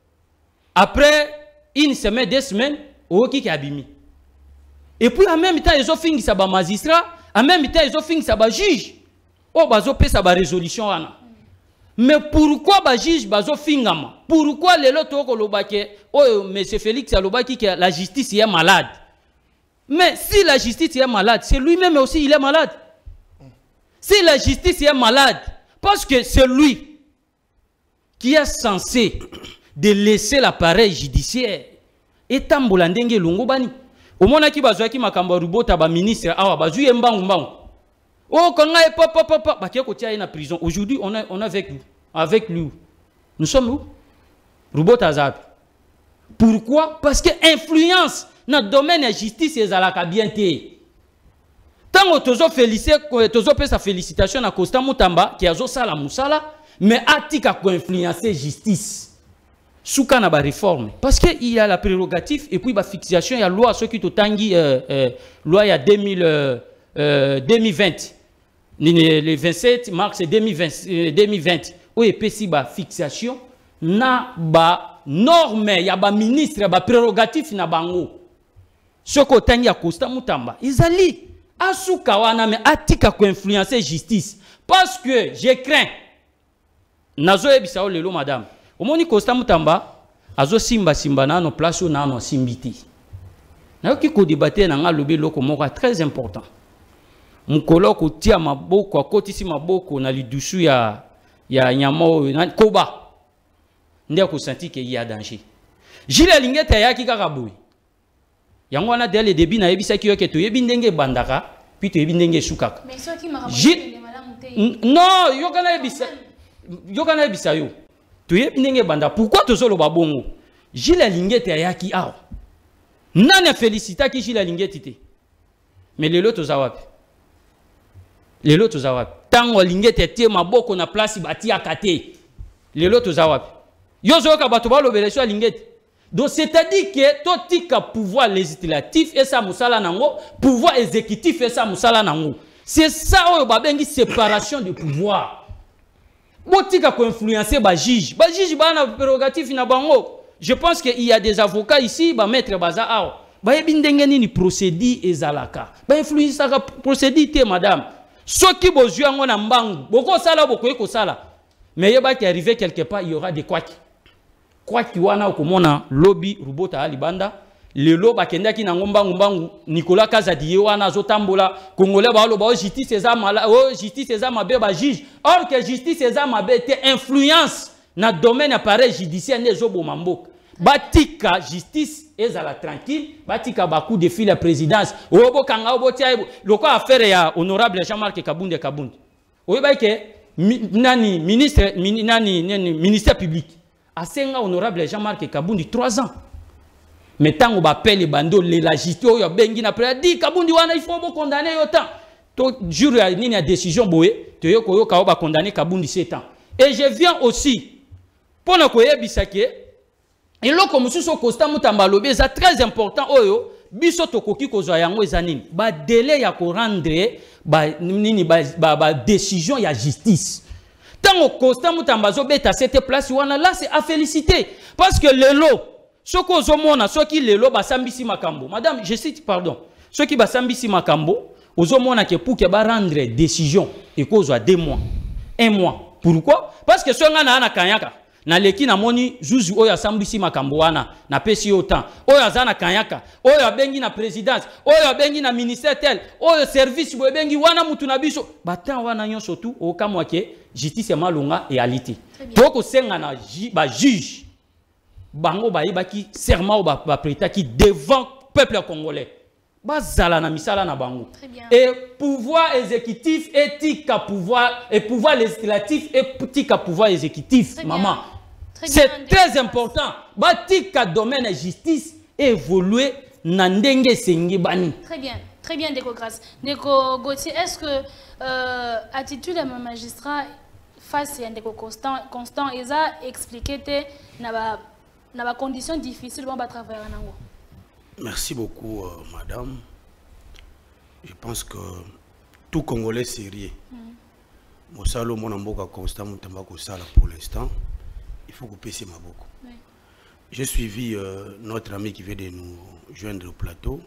après une semaine deux semaines o ki ki abimi. Et puis en même temps ils ont fini ça ba magistrat, en même temps ils ont fini ça ba juge. O bazo pesa ba résolution wana. Mais pourquoi ba juge bazo fingama? Pourquoi les loto ko lobake oh monsieur Félix alobaki que la justice est malade? Mais si la justice est malade, c'est lui-même aussi il est malade. Si la justice est malade, parce que c'est lui qui est censé de laisser l'appareil judiciaire et tambola ndenge lungo bani. Au mona ki bazo ki makambo rubota ba ministre awa bazu yembangu mbangu. Oh, quand on est papa, papa, bah, qui est en prison. Aujourd'hui, on est on avec lui. Avec lui. Nous sommes où? Robot Azab. Pourquoi? Parce que influence dans le domaine de la justice est à la bien. Tant que tu félicité, tu sa félicitation à Constant Moutamba, qui a zo sala musala, mais atika ko influencer justice. Souka na ba réforme. Parce que il y a la prérogative et puis la fixation, il y a loi ceux qui te tangi euh, euh, loi il y a deux mille vingt. Le vingt-sept mars deux mille vingt, où il y a fixation, na ba norme, il y a ba ministre, ba prérogatif na bango. Ce côté il y a Constant Moutamba, ils allaient à soukawana mais atika ko influencer justice parce que je crains. Nazo ebisao lelo madame. Au moni Constant Moutamba, azo simba simba na no place na no simbiti. Na ki ko débattre na nga lobe loko moko très important. Mukolo ko tia maboko akotisi maboko na lidusu ya ya nyamo na koba ndia ko senti que il y a danger. Gilles Lingeta ya ki kaka boy. Yango na dès le début na yebisa ki yoke to yebi ndenge bandaka puis to yebi ndenge sukaka. Mais ceux qui m'a ramené les malamu te. Non, yokana yebisa yokana yebisa yo. To yebi ndenge banda pourquoi to solo babongo? Gilles Lingeta ya ki aw. Nana félicita ki Gilles Lingeta te. Mais le lot to zawapi. lelo toza wapi tango lingete tie maboko na place bati akate lelo toza wapi yo zoka bato ba lobele so lingete. Donc c'est-à-dire que tout tika pouvoir législatif et ça musala nango, pouvoir exécutif et ça musala nango. C'est ça où babengi séparation de pouvoir. Botika ko influencer ba juge, ba juge ba na prérogative na bango. Je pense qu'il y a des avocats ici, ba maître baza aw. Ba yebi ndenge nini procédure ezalaka. Ba influencer ka procédure te madame. Soki bozwi ngo na mbangu, boko sala boko eko sala. Mais yeba qui arriver quelque part, il y aura des couacs. Quoi qu'il y a un lobby Rubota Alibanda, le lobby bakenda ki na ngombangu mbangu Nicolas Kazadi wana zotambola Congolais ba lo ba justice eza mala oh justice eza mabe ba juge or que justice eza mabe te influence na domaine appareil judiciaire ne zo bomamboka batika justice eza la tranquille batika ba coup de fil la présidence obo kanga obo tia loko affaire ya honorable Jean-Marc Kabunde Kabunde oyeba ke nani ministre nani nani ministère public Asenga honorable Jean-Marc Kabundi trois ans. Mais tant qu'on appelle les bandeaux, les lagistos, il y a bengi na près dit Kabundi wana il faut condamner autant. To jour il y a décision boé, to yo ko yo ka ba condamner Kabundi sept ans. Et je viens aussi pour na ko yebisake et lo comme sous Costa Mutamba lobe ça très important oyo biso tokoki ko zwa yango ezanini. Ba délai ya ko rendre ba nini ba ba décision ya justice. Tant au constat Moutambazo beta cette place là c'est à féliciter parce que le lot ce qu'on zomona ce qui le lot basambisi makambo madame je cite pardon ce qui basambisi makambo ozomona que pour que ba rendre décision et cause à deux mois un mois pourquoi parce que ce ngana na kanyaka na leki na moni zuzu oya sambisi makambo wana na pesi autant oya zana kanyaka oya bengi na présidence oya bengi na ministère tel oya service bo bengi wana mutu na biso batan wana nyonso tout o kamwa ke justice malunga et alité toko senga na ba juge bango ba yebaki serment ba ba prêta qui devant peuple congolais bazala na misala na bango et pouvoir exécutif éthique à pouvoir et pouvoir législatif et éthique à pouvoir exécutif maman c'est très important batika domaine de justice évoluer na ndenge sengi bani. Très bien, très bien Ndeko Grâce. Ndeko Gauthier, est-ce que euh, attitude de mon magistrat face à Ndeko Constant Constant ils a expliqué te na ba na ba conditions difficiles bon ba travailler nango. Merci beaucoup euh, madame. Je pense que tout Congolais sérieux. Mosalo mon amboka Constant Mutamba ko sala pour l'instant. Il faut couper ses maboko. Oui. J'ai suivi euh, notre ami qui vient de nous joindre au plateau.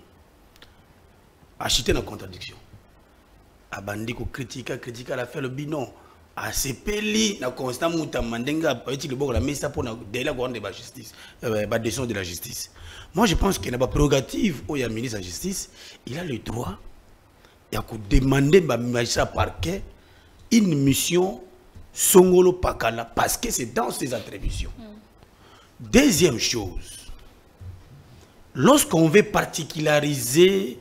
Acheter la contradiction. Abandi ko critique, critique à la fait le binon. A sepeli na Constant Mutamba ndenga petit le boko la mais ça pour na délai de la justice, euh, la décision de la justice. Moi je pense qu'il n'a pas prérogative au ministre de la justice, il a le droit il a demander ba magistrat parquet une mission Songolo Pakala parce que c'est dans ses attributions. Mm. Deuxième chose, lorsqu'on veut particulariser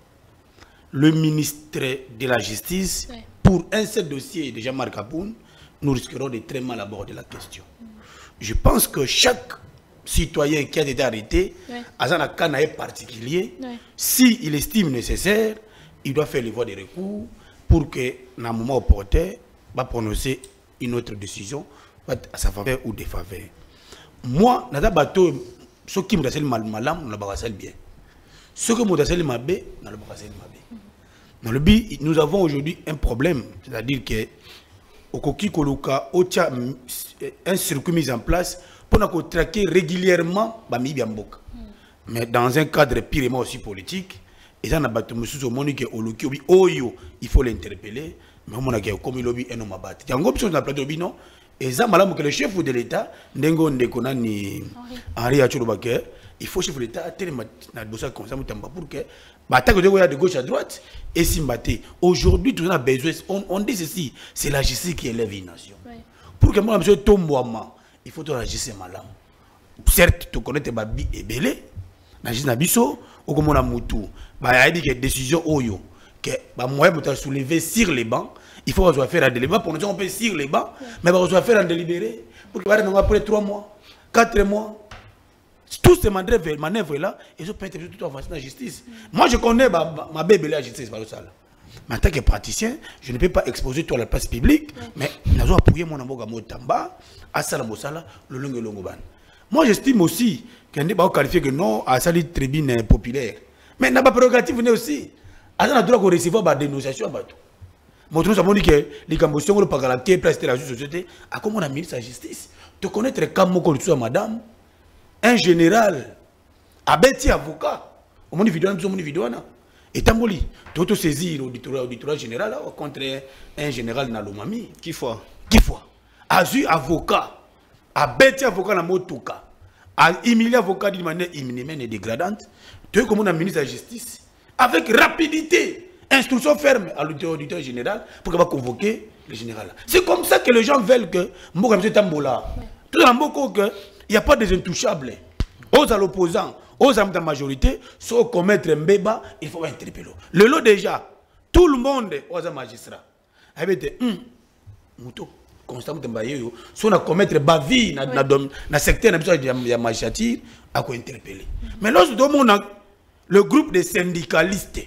le ministre de la Justice ouais. pour un seul dossier de Jean-Marc Kaboun, nous risquerons de très mal aborder la question. Mm. Je pense que chaque citoyen qui a été arrêté, ouais. à un cas particulier, ouais. s'il estime nécessaire, il doit faire les voies de recours pour que, dans un moment opportun, va prononcer une autre décision à sa faveur ou défaveur. Moi, dans le bateau, ceux qui me disent mal malam, nous le bien. Ceux qui me disent mal bé, nous le bien. Dans le but, nous avons aujourd'hui un problème, c'est-à-dire que au Koki Koluka, un circuit mis en place pour nous traquer régulièrement Bami Biamboka. Mais dans un cadre purement aussi politique, et ça n'a pas de monde qui est Oyo, il faut l'interpeller. Mais on a comme il lobby un homme à battre. Il y a une option dans la plateau bino. Et ça, malheureusement, que le chef de l'État, Ndengo Ndekona ni Henri Achoulobaker, il faut chef de l'État tellement dans le dossier comme ça, pour que l'attaque de gauche à droite et s'imbatter. Aujourd'hui, tout le monde a besoin. On, on dit ceci, c'est la justice qui élève une nation. Oui. Pour que moi, monsieur Tombouama, il faut que la justice malade. Certes, tu connais tes babi et belé. La justice Nabiso, ou comme on a moutou. Il y a des décisions oyo. Que bah moi pour soulever sur les bancs, il faut qu'on faire un délibéré pour nous on peut sur les bancs, ouais. mais on doit faire un délibéré pour que nous après trois mois, quatre mois, tous ces manœuvres là, ils ont peut-être tout en face de la justice. Mm. Moi je connais ma, ma, ma bébé la justice par ça. Mais en tant que praticien, je ne peux pas exposer tout à la place publique, ouais. Mais nous avons appuyé mon amboka motamba, à Salamosala, le long et longoban. Moi, j'estime aussi qu'on n'est pas qualifié que non à sa tribune populaire. Mais n'a pas prérogative aussi. À ça, on a droit de recevoir des dénonciations à bateau. Moi, nous avons dit que les Cambodgiens ont pas garanti presque la société. À comment on a mis sa justice? De connaître comme moi, madame, un général, abeti avocat, au monde vidéo, nous avons une vidéo. Et Tamboli, tu as saisi l'auditoire général contre un général Nalomami. Qui fois? Qui fois? Azu avocat, abeti avocat dans Motuka, a humilié avocat d'une manière inhumaine et dégradante. Tu es comme un ministre de la Justice, avec rapidité, instruction ferme à l'auditeur général pour qu'il va convoquer le général. C'est comme ça que les gens veulent que Mboka M. Tambola, tout le monde, il n'y a pas des intouchables. Aux à l'opposant, aux hommes de la majorité, soit commettre un béba, il faut interpeller. Le lot déjà, tout le monde aux magistrats. Il dit, hum, Mouto, constamment, si on a commettre bavi dans le secteur de la magistrature, à quoi interpeller. Mais lorsque on a le groupe des syndicalistes,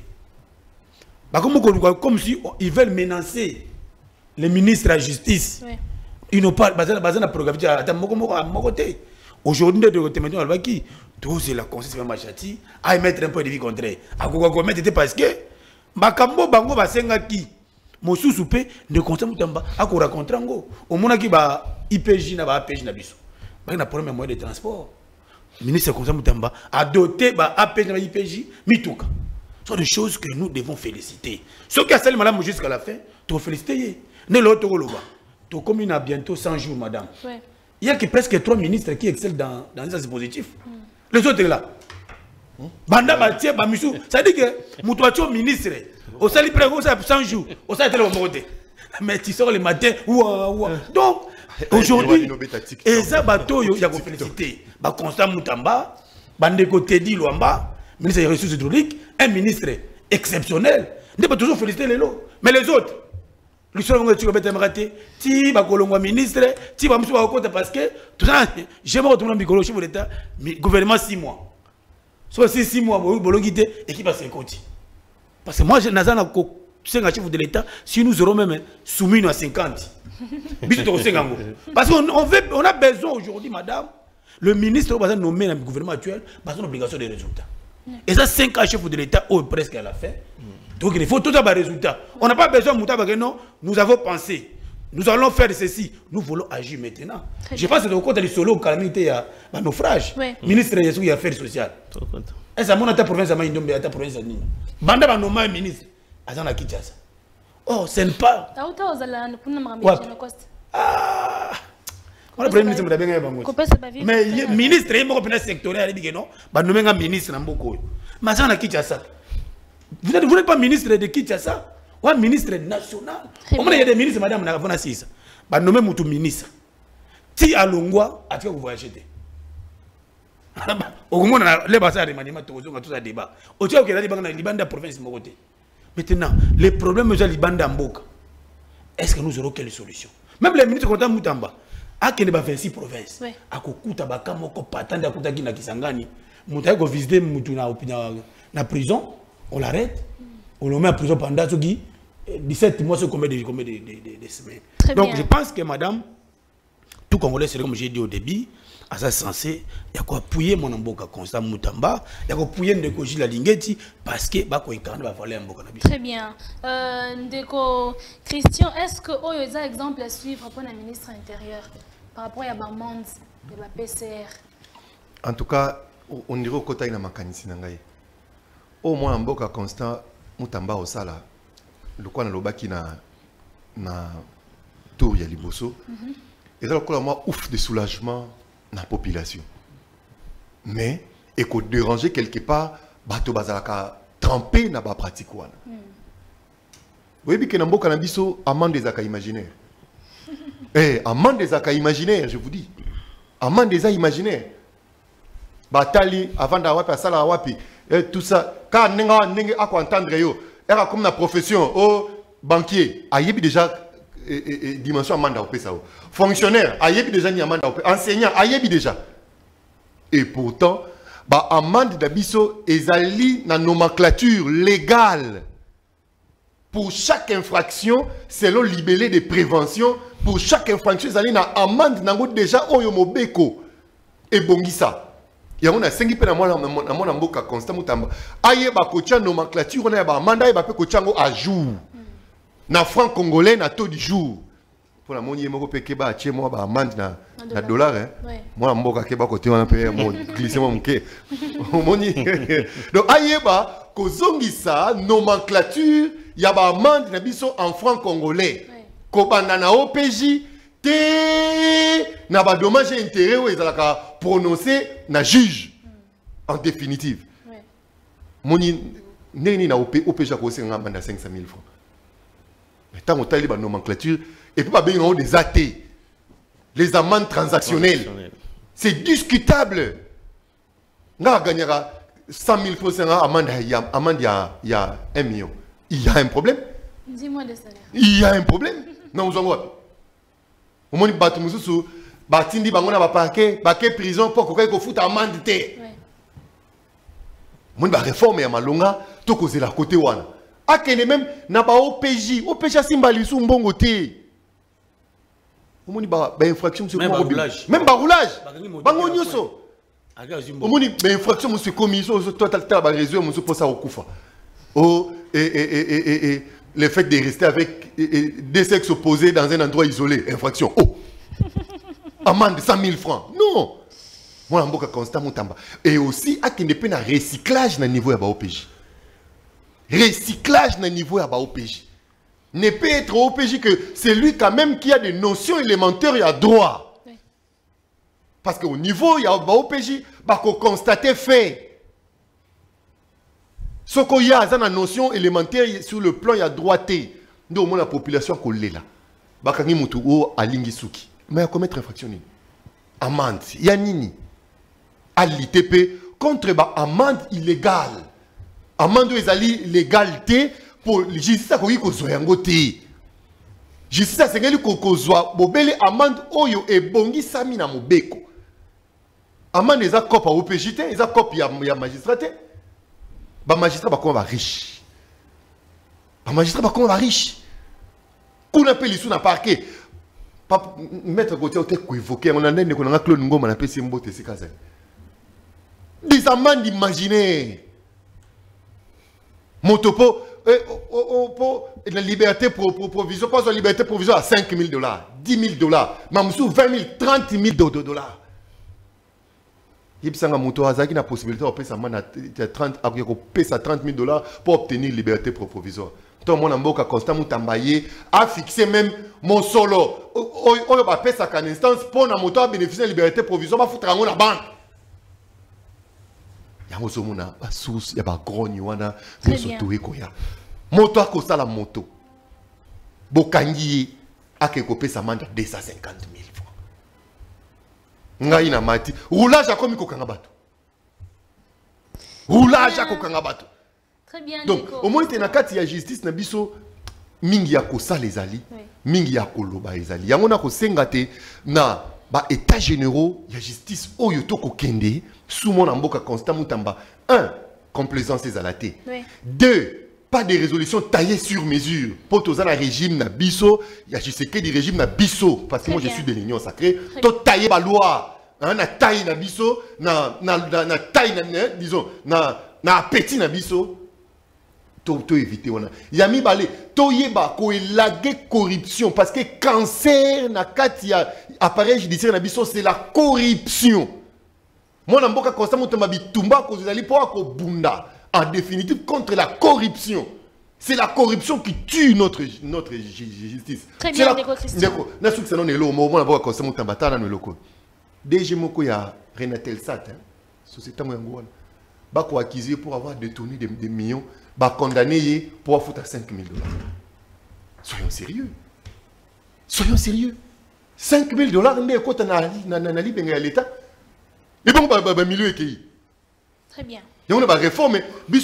comme si ils veulent menacer les ministres de la justice, oui. Ils n'ont pas de programme. Aujourd'hui, de qui tous la conscience de Machati à émettre un peu de vie contraire. À quoi commettre parce que Makambo Bango va s'engager. Mon sous-soupé ne consomme pas à quoi raconter ngo. Au moment qui va I P J na ba A P J na biso. Ba na problème moyen de transport. Ministre consomme tamba a doté ba A P J na I P J mituka. Ce sont des choses que nous devons féliciter. Ce qui a salé madame jusqu'à la fin, tu féliciter. Ne l'autre loba. Tu comme il a bientôt cent jours madame. Ouais. Il y a que presque trois ministres qui excellent dans, dans les positifs. Mm. Les autres sont là. Banda Batia, Bamisou, ça dit que Moutouatio ministre, au sali près, au sali cent jours, au sali télé au monté. Mais tu sors le matin, ouah, ouah. Donc, aujourd'hui, et ça, bateau, il y a qu'on féliciter. Bah, Constant Moutamba, Bandeko Teddy Luamba, ministre des Ressources hydrauliques, un ministre exceptionnel. On ne peut pas toujours féliciter les lots. Mais les autres, le seul moment que tu vas raté, tu vas colombo ministre, tu vas me faire parce que tout ça, j'ai mon retour dans le chef de l'État, gouvernement six mois. Soit c'est six mois, vous avez quitté, équipe à cinquante. Parce que moi, je n'ai pas un chef de l'État, si nous aurons même soumis nous à cinquante. Parce qu'on on a besoin aujourd'hui, madame, le ministre va nommer dans le gouvernement actuel, parce qu'on a obligation de résultats. Et ça, cinq ans chef de l'État, oh, presque à la fin. Donc il faut tout avoir des résultats. On n'a pas besoin de Moutaba, non, nous avons pensé. Nous allons faire ceci. Nous voulons agir maintenant. Très je bien. pense que au côté du solo, calamité, il y a un naufrage. Oui. Ministre des Affaires sociales. Est-ce que mon province a une ta province ni Banda va nommer un ministre. Azana Kinshasa. Oh, c'est pas. Ah. On a premier ministre de bien bango. Mais ministre, il m'a sectoriel, il dit non. Va nommer un ministre dans beaucoup. Mais Azana Kinshasa. Vous n'êtes pas ministre de Kinshasa. Ou un ministre national. Au moins, il y a des ministres, madame, on a six. Bah, nommé mon ministre. Si à Longwa, à tu vas vous acheter. Au moins, les bassins de maniement, tout ça débat. Au Tchad, il y a des banques dans le Liban de la province de Mogoté. Maintenant, les problèmes de Liban d'Amboka, est-ce que nous aurons quelle solution? Même les ministres comptables Moutamba, à qu'il y a vingt-six provinces, à Kokuta, Bakamo, Patanda, Kutaki, Nakisangani, Moutaï, ko visiter Moutouna dans la prison, on l'arrête, on le met en prison pendant dix-sept mois, c'est combien de, combien de, de, de, de semaines. Très Donc bien. Je pense que madame, tout Congolais, c'est comme j'ai dit au début, à ça sensé, il y a quoi appuyer mon amboka constant Moutamba, il y a quoi appuyer Ndeko Gila Lingeti, parce que bah quoi incarne va falloir amboka nabi. Très bien. Euh, Ndeko Christian, est-ce que oh il y a exemple à suivre pour le ministre intérieur par rapport à Bamand de la P C R? En tout cas, on dirait au côté de la mécanicien nangaye. Au moins amboka constant Moutamba au sala. Le quoi na qui na na tour ya liboso et ça le moi ouf de soulagement na population mais et qu'on déranger quelque part bato bazalaka trempé na ba pratique wana oui bi que na mboka na biso amende des aka imaginaire eh amende des aka imaginaire je vous dis amende des aka imaginaire batali avant d'avoir sala wapi et tout ça quand nenga nenga à entendre yo era comme la profession au banquier ayebi déjà et, et, et, dimension amanda au pesa fonctionnaire ayebi déjà ni amanda au enseignant ayebi déjà et pourtant ba amande d'abiso ezali na nomenclature légale pour chaque infraction, selon le libellé de prévention, pour chaque infraction, ils ont une amende déjà oyo mobeko et bongisa. Il y a un cinq peu na mona na mona mboka constant mutamba. Aye ba kocha nomenclature na ba amanda ba pe kocha ngo à jour. Na franc congolais na taux du jour. Pour la moni moko pe ke ba tie mo ba amende na na dollar hein. Moi mboka ke ba côté on pe mo glisser mo mke. Moni. Donc aye ba kozongisa nomenclature ya ba amende na biso en franc congolais. Ko banda na O P J te na ba dommage et intérêt ou ezalaka prononcé na juge en définitive. Moni neni na O P J ko senga banda cinq cent mille francs. Mais tant on taille ba nomenclature et puis pas bien des A T, les amendes transactionnelles. C'est discutable. Nga gagnera cent mille francs c'est amende ya amende ya ya un million. Il y a un problème? Dis-moi le salaire. Il y a un problème? Non, vous en voyez. Au moins, batu mususu, batindi bangona ba parquet, baquet prison pour qu'on ko fout amende té. Mon ba réforme ya malonga to causer la côté wana. Akene même na ba O P J, O P J simbali su mbongo té. Au moins ba ba infraction sur même ba roulage. Même ba roulage. Bango nyoso. Au moins ba infraction monsieur commission total ta ba réseau monsieur pour ça okufa. Oh et et et et et le fait de rester avec et, et, des sexes opposés dans un endroit isolé, infraction. Oh! Amende de cent mille francs. Non! Moi, je suis constant. Et aussi, il y a un recyclage à niveau de O P J. Recyclage à niveau de O P J. Ne peut être O P J que c'est lui quand même qui a des notions élémentaires et à droit. Oui. Parce qu'au niveau, il y a O P J, il faut constater fait. Ce qu'il y a une notion élémentaire sur le plan, il y a droité. Donc, la population qui est là. Bakangi mutu o alingi suki. Mais il y a commettre infraction. Amende. Il y a nini. À l'I T P contre ba amende illégale. Amende ezali légalité pour justice à koki kozwa yango te. Justice à sengeli kozwa bobele amende oyo e bongi sami na mobeko. Amende eza cop à O P J te, eza cop ya ya magistrat te. Ba magistrat ba comment va riche. Ba magistrat ba comment va riche. Qu'on appelle ici na parquet. Pas mettre côté au tête évoquer on a ndene ko na Claude Ngoma na pesi mbote sikaza. Des amendes imaginaires. Motopo eh, oh, oh, la liberté provisoire, pas la liberté provisoire à cinq mille dollars, dix mille dollars, mamsou vingt mille, trente mille dollars. Il y a une possibilité de payer trente mille dollars pour obtenir liberté provisoire. Tout le monde a mboka constant mutambaye a fixé même mon solo. On va payer sa instance pour na moto bénéficier de liberté provisoire, va foutre en la banque. Il y a un source, il y a un gros nuana, il y a un moto a costé la moto. Bokangi a quelque sa manda deux cent cinquante mille francs. Ngai na mati roulage a komi kokanga bato. Roulage a kokanga bato. Très bien. Donc au moins tu na kati ya justice na biso mingi ya kosa les ali, mingi ya koloba ezali. Yango na ko senga te na ba état généraux ya justice oyo to ko kende sous mon amboka constant mutamba. Un, complaisance ezalate. Deux, pas de résolution taillée sur mesure. Pour tous un régime na biso, il y a juste que des régimes na biso parce que moi je suis de l'union sacrée. To tailler la loi, na taille na biso, na na na taille na disons na na appétit na biso. To to éviter on a. Yami balé, to yeba ko élaguer corruption parce que cancer na katia appareil judiciaire na biso c'est la corruption. Moi namboka constant mutomba bitumba ko zali po ko bunda. En définitive, contre la corruption. C'est la corruption qui tue notre, notre justice. Très bien, Ndeko Christian. D G Moko ya Renatel Sat, société Mouangouane, bako accusé pour avoir détourné des, des millions, bah condamné pour avoir foutu à cinq mille dollars. Soyons sérieux. Soyons sérieux. cinq mille dollars, on est côté na na l'État. Et bon, bah bah milieu équilibré. Très bien. Il y a une réforme, mais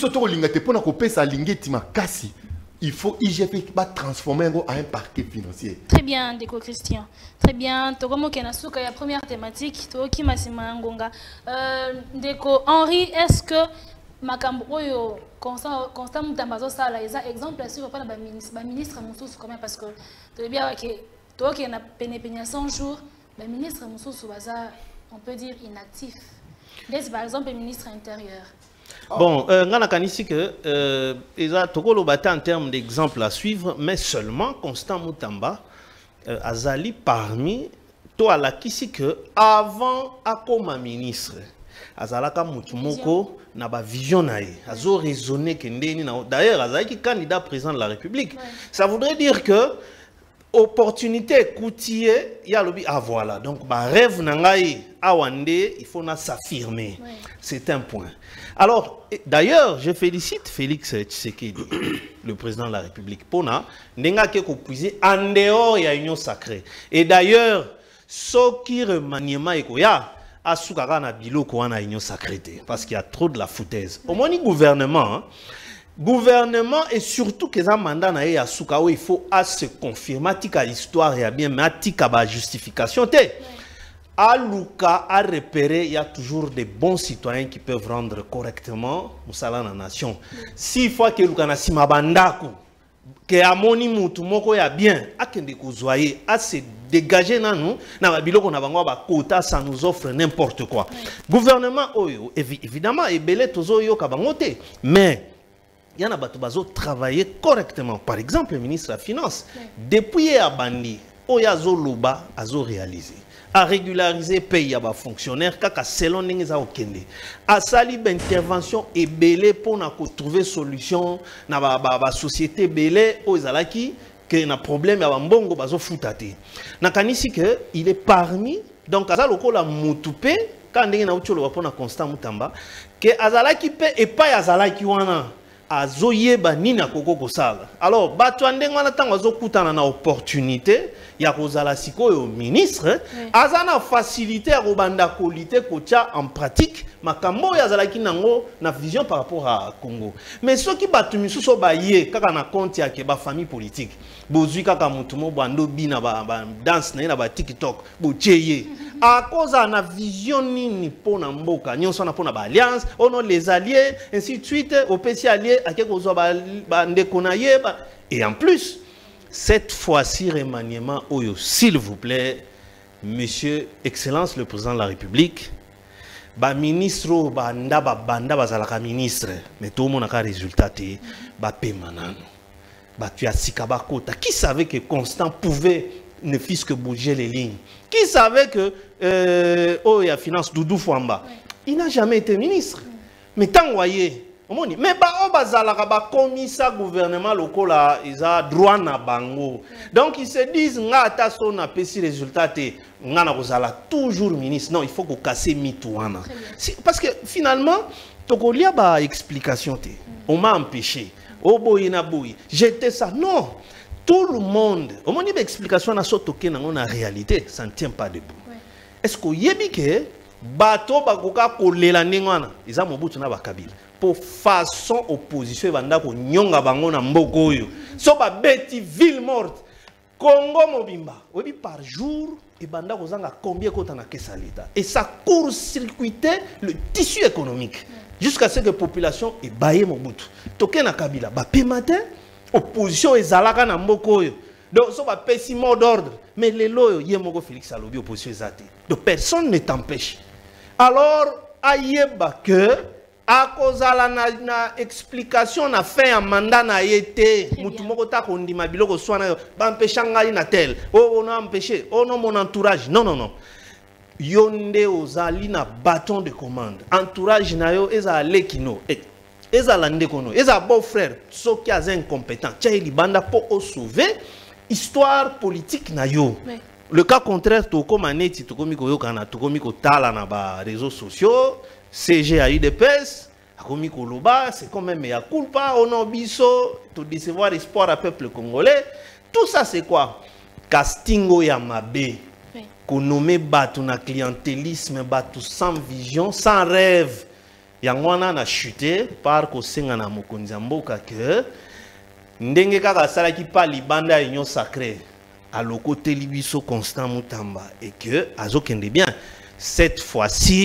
il faut I G P transformer en un parquet financier. Très bien, Ndeko Christian. Très bien. Togomo Kenasuka, la première thématique, Toki Masima Ngonga. Ndeko Henri, est-ce que makambo oyo constant constant mutambazo sala eza exemple sur pas ba ministre ba ministre mususu quand même parce que to bien que toi qui na pene pene cent jours ba ministre mususu baza on peut dire inactif. Des par exemple le ministre intérieur. Bon, euh, ngana kanisi que euh eza tokolo bata en termes d'exemple à suivre mais seulement Constant Mutamba euh, azali parmi toi la kisi que avant akoma ministre azalaka mutu moko na ba vision nae azo raisonner que ndeni na d'ailleurs azalaki candidat président de la République. Ouais. Ça voudrait dire que opportunité coutier ya lobi ah voilà donc ba rêve nangai awande il faut na s'affirmer. Ouais. C'est un point. Alors d'ailleurs je félicite Félix Tshisekedi le président de la République pona ndenga ke ko puiser en dehors ya union sacrée. Et d'ailleurs ce qui remaniement ekoya asukaka na biloko wana union sacrée parce qu'il y a trop de la foutaise. Au moins ni gouvernement hein, gouvernement et surtout que ça mandat na ya suka il faut à se confirmer tika histoire ya bien mais tika ba justification te. À Luka à repérer il y a toujours des bons citoyens qui peuvent rendre correctement musala na nation. S'il faut que Luka na sima bandako que amoni mutu moko ya bien akende kozwaye à se dégager na nous na babiloko na bango ba quota ça nous offre n'importe quoi. Ouais. Gouvernement oyo évidemment ebele tozo yo ka bango te mais il y en a bato bazo travailler correctement. Par exemple le ministre de la Finance ouais. Depuis abandi oyazo loba azo réaliser à régulariser pays à bas fonctionnaires kaka selon ndenge okende a sali intervention et belé pour na trouver solution na ba, ba, ba société belé ozalaki que na problème ya mbongo bazo futate na kanisi que il est parmi donc azalo ko la mutupe quand ndenge na utolo ba na Constant Mutamba que azalaki pe et pas azalaki wana azoyeba nini akoko kosala. Alors bato ndenge wana tango azokutana na opportunité ya kozala sikoyo ministre oui. Azana facilité ya kobanda kolite kotia en pratique makambo ya zalaki nango na vision par rapport à Congo. Mais ceux qui batu misuso ba ye kaka na compte ya ke ba famille politique bozui kaka mutu mo bando bina ba, ba dance na ba TikTok bo cheye à cause na vision nini pona mboka nyonso na pona ba alliance ono les alliés ainsi de suite au P C allié à quelque chose ba ndeko na ye et en plus cette fois-ci remaniement oyo s'il vous plaît monsieur excellence le président de la République ba ministre ba ndaba banda bazalaka ministre mais tout le monde a un résultat ba pemanano ba tu as sikaba kota qui savait que Constant pouvait ne fût-ce que bouger les lignes, qui savait que euh, oh il y a finance Doudou Fouamba il n'a jamais été ministre mais tant voyez mais ba o bazalaka ba commissaire gouvernement local là ils a droit na bango donc ils se disent nga ata so na pesi résultat te nga na kozala toujours ministre non il faut ko casser mitouana parce que finalement tokolia ba explication te on m'a empêché oh boy na boy j'étais ça non tout le monde au moins une explication na so toke na na réalité ça ne tient pas debout ouais. Est-ce que yebi ke bato bakoka kolela ndengwana iza mobutu na bakabila pour façon opposition banda ko nyonga bango na mboko oyo so ba beti ville morte Congo mobimba obi par jour et banda ko zanga combien kota na kesa l'État et ça court-circuiter le tissu économique jusqu'à ce que la population est baillé mobutu toke na kabila ba pematin opposition ezalaka na mboko oyo donc so ba pesi mot d'ordre mais les loyo yemoko Félix alobi opposition ezate donc personne ne t'empêche alors ayeba que à cause la na, na explication na fin un mandat na été mutu moko ta ko ndima biloko swana ba empêcher ngai na tel oh on a empêché oh non mon entourage non non non yonde ozali na bâton de commande entourage na yo eza lekino et eza lande kono eza beau frère so qui a incompétent tchai libanda pour sauver histoire politique na yo oui. Le cas contraire to comme aneti to komi ko yokana to komi ko tala na ba réseaux sociaux C G A I D P S akomi ko loba c'est quand même ya culpa ono biso to décevoir espoir à peuple congolais tout ça c'est quoi castingo ya mabe oui. Ko nommer batu na clientélisme batu sans vision sans rêve yangwana na chuté par ko senga na mokonzi mboka que ndenge kaka sala ki pa libanda union sacrée à le côté libiso Constant Mutamba et que azokende bien cette fois-ci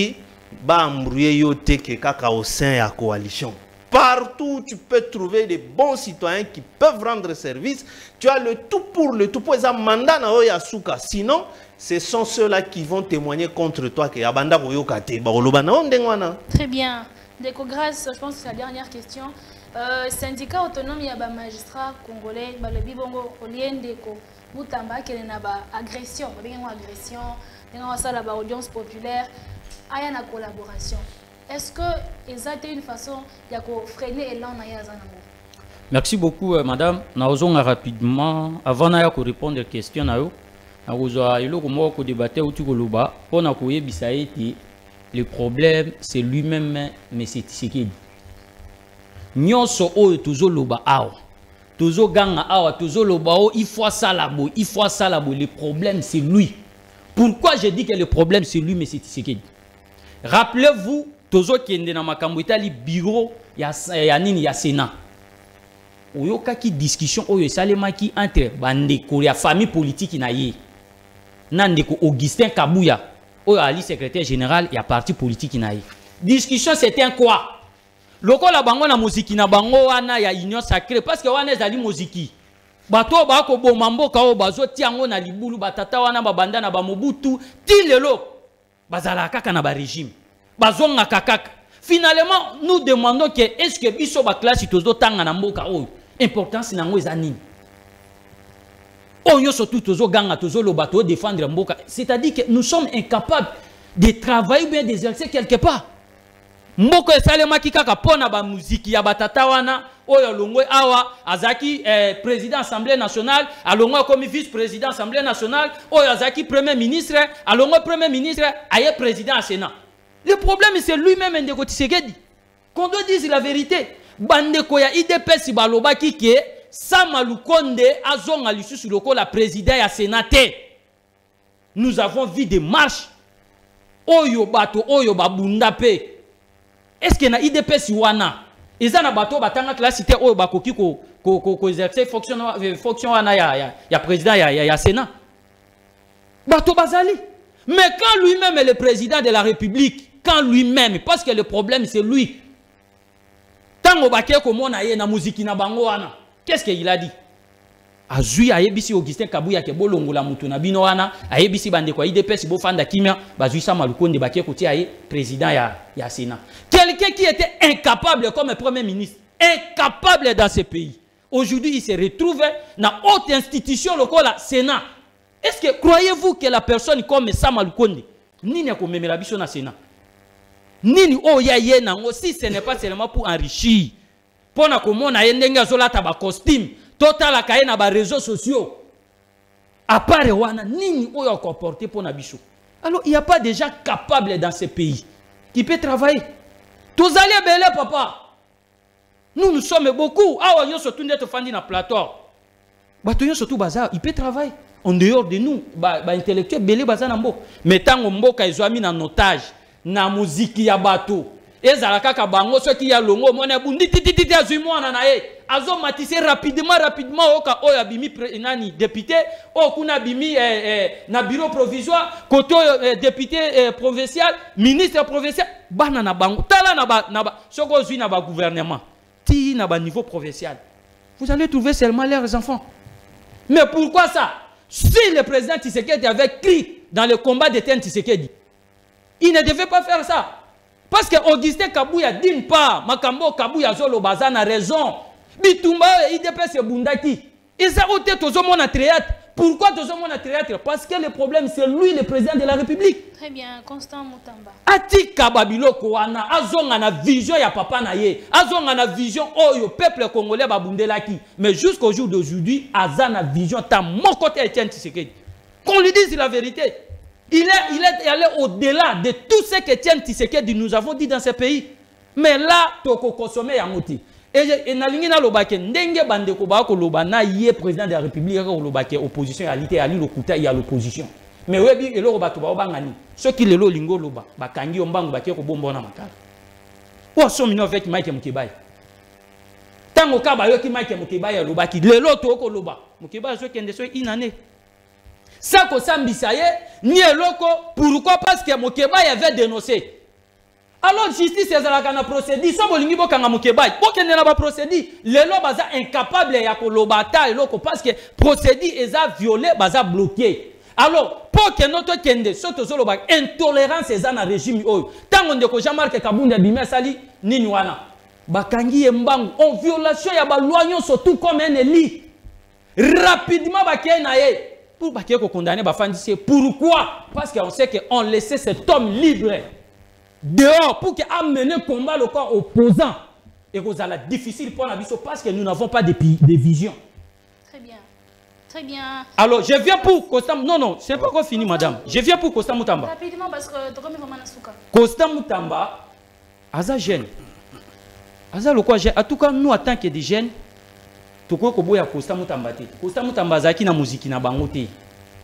ba embrouiller yo te ke kaka au sein de la coalition. Partout tu peux trouver des bons citoyens qui peuvent rendre service. Tu as le tout pour le tout pour les mandats na oya suka. Sinon, ce sont ceux-là qui vont témoigner contre toi que abanda boyo kate ba oloba na ondengwana. Très bien. Déco grâce, je pense que c'est la dernière question. Euh, syndicat autonome ya ba magistrat congolais ba le bibongo oliendeko mutamba kele na ba agression, ba bengo agression, bengo ça la ba audience populaire aya na collaboration. Est-ce que ça a été une façon de freiner l'élan na ya zanamo? Merci beaucoup euh, madame. Naozonga rapidement avant na ya ko répondre aux questions na yo. Naozo iloko moko débattre ou tu koloba pona ko yebisa ete le problème c'est lui-même mais c'est Tshisekedi. Nyonso oyo tozoloba awa tozoganga awa tozoloba o il faut ça labo il faut ça labo le problème c'est lui. Pourquoi je dis que le problème c'est lui mais c'est Tshisekedi? Rappelez-vous tozo kende na makambo etali bureau ya ya nini ya Sénat oyo kaki discussion oyo salemaki entre bandeko ya famille politique na ye na ndeko Augustin Kabuya oyo ali secrétaire général ya parti politique na ye. Discussion c'était quoi? Lokola bango na muziki na bango wana ya union sacrée parce que wana ezali muziki bato ba ko boma mboka o bazo tiango na libulu batata wana babanda na ba Mobutu ti lelo bazala kaka na ba régime bazonga kaka. Finalement nous demandons que est-ce que biso ba classe tozo tanga na mboka o importance nango ezanini oyo surtout tozo ganga tozo loba to défendre mboka, c'est-à-dire que nous sommes incapables de travailler ou bien d'exercer quelque part. Mboko esalema kaka pona ba muziki ya batata wana oyo longwe awa azaki eh, président assemblée nationale alongwe comme vice-président assemblée nationale oyo azaki premier ministre alongwe premier ministre aye président à Sénat. Le problème c'est lui-même Ndeko Tshisekedi. Qu'on doit dire la vérité. Bandeko ya I D P S baloba kike Sama Lukonde azonga lisusu loko la président ya Sénat. Nous avons vu des marches oyo bato oyo babunda pe. Est-ce que na I D P S wana ezana bato batanga classe cité oyo bakoki ko ko ko exercer fonction fonction wana ya ya, ya président ya, ya ya Sénat. Bato bazali. Mais quand lui-même est le président de la République, quand lui-même, parce que le problème c'est lui. Tango baké ko mona ye na muziki na bango wana. Qu'est-ce qu'il a dit? Azui ayebisi Augustin Kabuya ke bolongola mutu na bino wana, ayebisi bande ko I D P S bo fanda kimia, bazui Sama Lukonde baké ko ti aye président ya ya Sénat. Quelqu'un qui était incapable comme premier ministre, incapable dans ce pays. Aujourd'hui, il se retrouve dans haute institution lokola Sénat. Est-ce que croyez-vous que la personne comme Sama Lukonde nini ko memela biso na Sénat? Nini o ya ye nango si ce n'est pas seulement pour enrichir. Pona komona yendenga zolata ba costume, total akaye na ba réseaux sociaux. À part wana nini o ya comporter pona biso. Alors il n'y a pas de gens capables dans ce pays qui peut travailler. Tous allez belé papa. Nous nous sommes beaucoup. Ah on yo surtout ndeto fandi na plateau. Bato yo surtout bazar, il peut travailler. En dehors de nous, ba, ba intellectuel belé bazar na mbo. Mais tango mboka ezwami na otage. Na muziki ya bato ezala kaka bango soki ya longo mona bundi tititi azui mwana na ye azo matisse rapidement rapidement oka oya bimi nani député o kuna bimi eh, eh, na bureau provisoire koto eh, député eh, provincial ministre provincial bana na bango tala na ba na ba soko zui na ba gouvernement ti na ba niveau provincial vous allez trouver seulement leurs enfants. Mais pourquoi ça? Si le président Tshisekedi avait crié dans le combat de Tshisekedi, il ne devait pas faire ça. Parce que Augustin Kabuya d'une part, Makambo Kabuya Zolo Bazana a raison. Bitumba I D P S Bundaki. Ils ont été tous au monde à théâtre. Pourquoi tous au monde à théâtre? Parce que le problème c'est lui le président de la République. Très bien, Constant Mutamba. Atika Babiloko wana azonga na vision ya papa na ye. Azonga na vision oyo peuple congolais babundelaki. Mais jusqu'au jour d'aujourd'hui, azana vision ta mon côté Etienne Tshisekedi. Qu'on lui dise la vérité. Il est, il est allé au-delà de tout ce que Etienne Tshisekedi nous avons dit dans ce pays. Mais là, toko consommer yamoti. Et nalingi na lobake ndenge bande ko ba ko lobana yé président de la République ko lobake oppositionalité ali lokuta ya l'opposition. Mais webi eloko bato ba obangani. Ceux qui lelo lingo loba bakangi ombango bake ko bombo na makala. Ou so mino avec Mike Mukebai. Tango ka ba yo ki Mike Mukebai lobaki lelo to ko loba. Mukebai so kende so inane. Ça que Sambisaye, ni eloko, pourquoi? Parce que Mokeba avait dénoncé. Alors justice ezalaka na procédure so bolingi bokanga mokebai bokende na ba procédure lelo baza incapable ya kolobata eloko parce que procédure eza violé baza bloqué. Alors pour que notre kende soto zolo ba intolérance eza na régime oyo tango ndeko Jean-Marc Kabunda bimé sali nini wana bakangi embangu en violation ya ba loi nyonso tout comme un élit rapidement baké na ye pour baké ko condamner ba fandisi. Pourquoi? Parce qu'on sait que on laissait cet homme libre dehors pour qu'il amène le combat le corps opposant. Et que ça difficile pour la vision parce que nous n'avons pas de, de vision. Très bien. Très bien. Alors, je viens pour Costa... Non, non, c'est pas encore fini, madame. Je viens pour Costa Moutamba. Rapidement, parce que tu remets vraiment Nasuka. Costa Moutamba, Aza jeune. Aza le quoi, en tout cas, nous, en tant que des jeunes, tu crois que vous avez Costa Moutamba. Costa Moutamba, Zaki na musique na bangote. Vous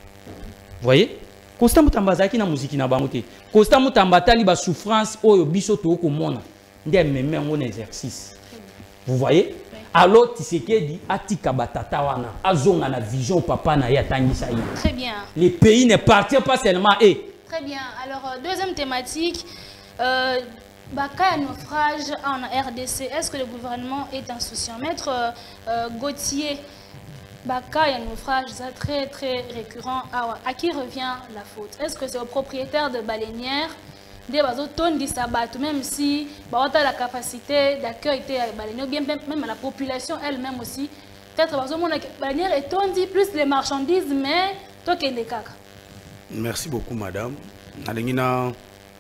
voyez? Costa Moutamba Zaki na musique na bangote. Costa Moutamba tali ba souffrance oyo biso to ko mona. Ndé même un exercice. Vous voyez? Alors Tshisekedi atika batata wana azonga na vision papa na ya tangisa yi. Très bien. Les pays ne partirent pas seulement et. Très bien. Alors deuxième thématique euh Baka naufrage en R D C. Est-ce que le gouvernement est insouciant? Maître euh, Gauthier, Baka et naufrage, c'est très très récurrent. À, à qui revient la faute? Est-ce que c'est au propriétaire de baleinières, des bateaux de sabat, même si bah, on a la capacité d'accueil des baleinières, ou bien même à la population elle-même aussi? Peut-être que la baleinière est tondue plus les marchandises, mais toi qui es des caca. Merci beaucoup, madame. Nadengina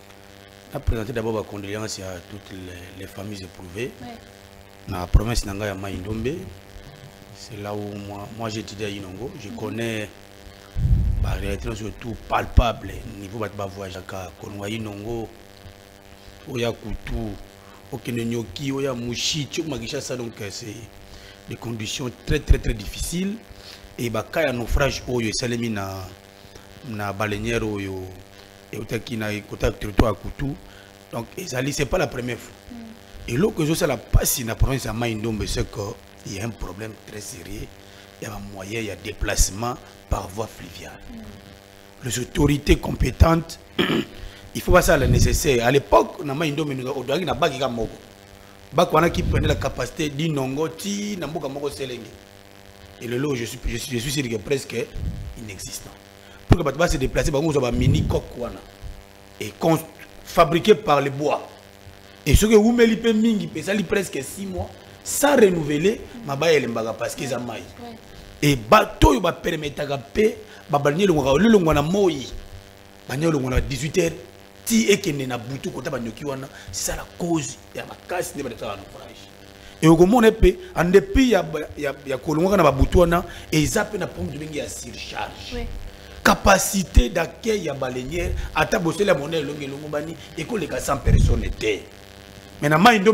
a présenté d'abord ma condoléances à toutes les, les familles éprouvées. Oui. Dans la province de Maïndombe. C'est là où moi, moi j'ai étudié à Inongo. Je mm -hmm. connais la réalité surtout palpable au niveau de ma voyage à Konwa Inongo, Oya Koutou, Okenenyoki, Oya Mouchi, Tchoukmagisha. Donc c'est des conditions très très très difficiles. Et bah quand il y a un naufrage, Oyo Salemi na na baleinière Oyo et Otaki na côté territoire à Koutou. Donc c'est pas la première fois. Mm. Et là que je sais la passe dans la province de Maïndombe, c'est que il y a un problème très sérieux. Il y a un moyen, il y a déplacement par voie fluviale. Mm. Les autorités compétentes, il faut pas ça le nécessaire. À l'époque, on a Maïndombe, on a un bac qui prenait la capacité d'Inongo, ti, Namboka Moko Selenge. Et le lot, je suis, je suis, je suis sûr que presque inexistant. Pour que les se déplacer, on a un mini coq et fabriqué par les bois. Et ce que vous me l'ipez mingi, ça lit presque six mois, sans renouveler, ma baie elle mbaga parce qu'ils ont maï. Et bateau va permettre à paix, babanier le ngwa le ngwa na moi, banier le ngwa na dix-huit heures, ti et qui n'est na boutou kota banyoki wana, c'est ça la cause de ma casse de battre naufrage. Et au moment épée, en dépit ya ya ya kolongwa na baboutou wana, et ils appellent na pompe de bengi ya surcharge. Capacité d'accueil à baleinière, à tabosser la monnaie longue et longue bani, et que les cent personnes étaient. Maintenant, Maïndo,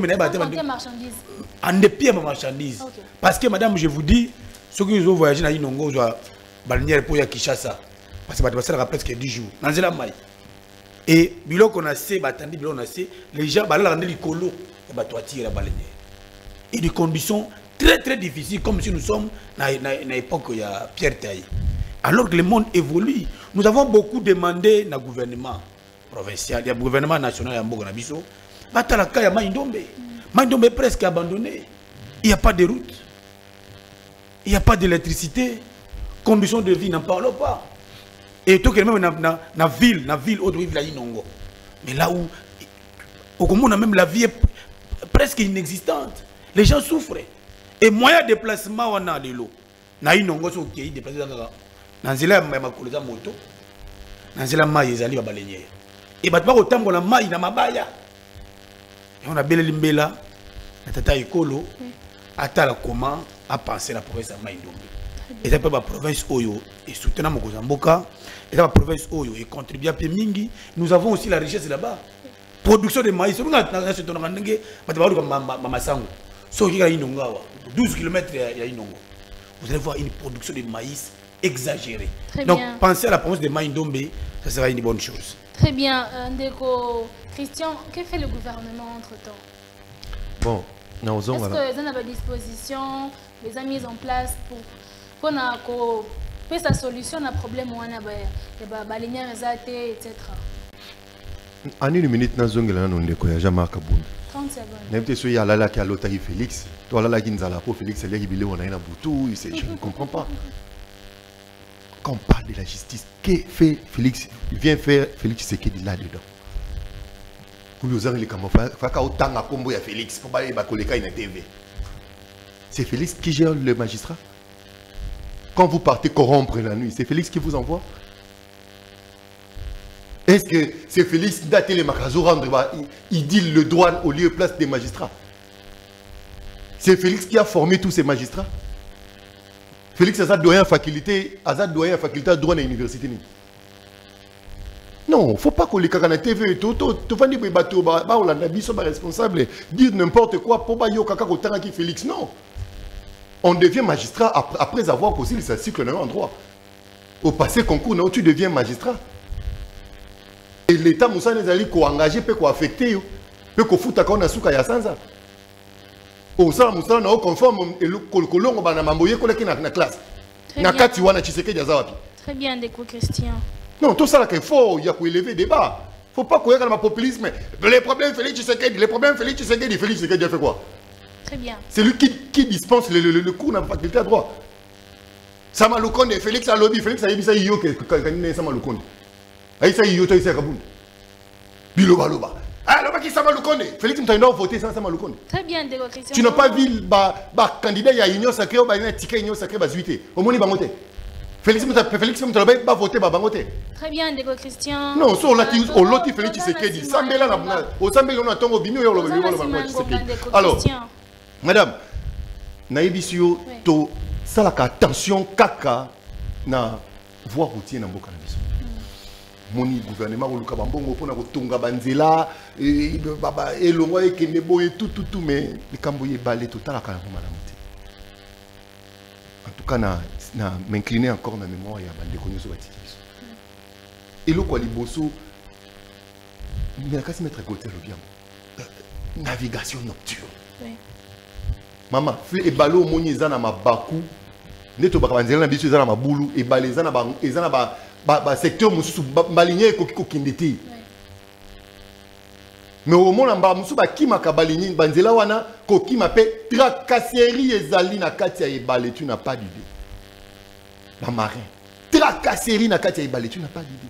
en dépit de ma marchandise. Okay. Parce que, madame, je vous dis, ceux qui ont voyagé dans Inongo, ils ont baleinière pour Yakishasa. Parce que ça va presque dix jours. Dans la maille. Et, bilo qu'on a fait, bilo on a fait, les gens, bah là, on a les colos, bah, toi, tirer la baleinière. Et des conditions très, très difficiles, comme si nous sommes dans l'époque où il y a Pierre Taï. Alors que le monde évolue, nous avons beaucoup demandé dans le gouvernement provincial, il y a le gouvernement national, il y a Mbogonabiso. Batalaka, il y a Maïndombe. Maïndombe est presque abandonné. Il n'y a pas de route. Il n'y a pas d'électricité. Conditions de vie, n'en parlons pas. Et tout même dans la ville, dans la ville, autre ville, Inongo. Mais là où, au Congo, même la vie est presque inexistante. Les gens souffrent. Et moyen de déplacement, on a de l'eau. Na Inongo, c'est ok, déplacer dans la Nanzela makoloza moto Nanzela mayi ezali ba baleinière et bato ba kotambola mayi na mabaya et on a beleli mbela na tata ekolo atala comment a penser la province à Maïndombe et ça peut ba province oyo et soutenir mon Mboka et la province oyo et contribuer à mingi. Nous avons aussi la richesse là-bas, production de maïs. On a na ce tonga ndenge bato ba ko mama sango so ki ga Inongo wa douze kilomètres ya Inongo. Vous allez voir une production de maïs exagérée. Très Donc, bien. Pensez à la province de Maïndombe, ça sera une bonne chose. Très bien. Ndeko, Christian, que fait le gouvernement entre-temps? Bon, nous Est-ce que vous avez à disposition, les a mis en place pour pour que sa solution à problème ou à baleinière et cetera. En une minute, nous avons un jamais à Kaboun. trente secondes. Même si il y a là qui a l'autre Félix, toi là qui nous a la peau, Félix, c'est là qui on a un boutou, je ne comprends pas. Quand on parle de la justice, qu'est fait Félix? Vient faire Félix ce qu'il dit là-dedans. Vous avez les camouflages, il faut autant à combo à Félix pour pas les bacoléka in T V. C'est Félix qui gère le magistrat. Quand vous partez corrompre la nuit, c'est Félix qui vous envoie. Est-ce que c'est Félix qui date les magasins rendre, il dit le droit au lieu place des magistrats? C'est Félix qui a formé tous ces magistrats. Félix a doyen faculté, a doyen faculté droit à l'université. Non, il ne faut pas que les cas na T V, tout va dire que on a responsable, dire n'importe quoi pour pas que kaka qui Félix. Non. On devient magistrat après avoir posé le cycle dans un endroit. Au passé concours, non, tu deviens magistrat. Et l'État Moussa les allés engagé, peut affecter, peut foutre quand on a souka ya sanza. Au sein Moussa na conforme et le colon ba na mamboye ko na na classe. Na kati wana Tshisekedi Jazawapi. Très bien, des Christian. Non, tout ça là qu'il faut, il y a qu'il élever débat. Faut pas qu'il y ait le populisme. Les problèmes Félix Tshisekedi, les problèmes Félix Tshisekedi, Félix Tshisekedi a fait quoi? Très bien. C'est lui qui, qui dispense le, le, le, le cours dans la faculté à droit. Samaloukonde, Félix a lobby, Félix a dit ça y est, quand il est Samaloukonde. Aïe ça y est, il est Kaboun. Biloba loba. Ah, le qui Samaloukonde. Félix m'a voté sans Samaloukonde. Très bien, des Christian. Tu n'as pas vu le candidat, il y a union sacrée, il y a un ticket union sacrée, il au moins il va voter. Félix m'a voté, il va voter. Très bien, des Christian. Non, sur la au loti Félix Tshisekedi. Sambela na au Sambela on attend au binu yo le alors, madame, naibisio to salaka attention kaka na voie routière na mboka na biso. Moni gouvernement ko luka bambongo pona ko tunga banzela et baba elongo ekende boye tout tout tout mais likambo ye balé total aka na madame. En tout cas na na m'incliner encore na mémoire ya bande konyo so batiki biso. Et le quoi liboso mais kasi mettre côté le bien. Navigation nocturne. Oui. Maman, fait et balo moni ezana mabaku. Neto bakabanzela na biso ezana mabulu et balezana ba ezana ba ba secteur mususu baligné ko kindeti. Mais au moment là mususu ba kimaka baligné banzela wana ko kimape tracasserie ezali na kati ya ebale tu n'as pas d'idée. Ba marin. Tracasserie na kati ya ebale tu n'as pas d'idée.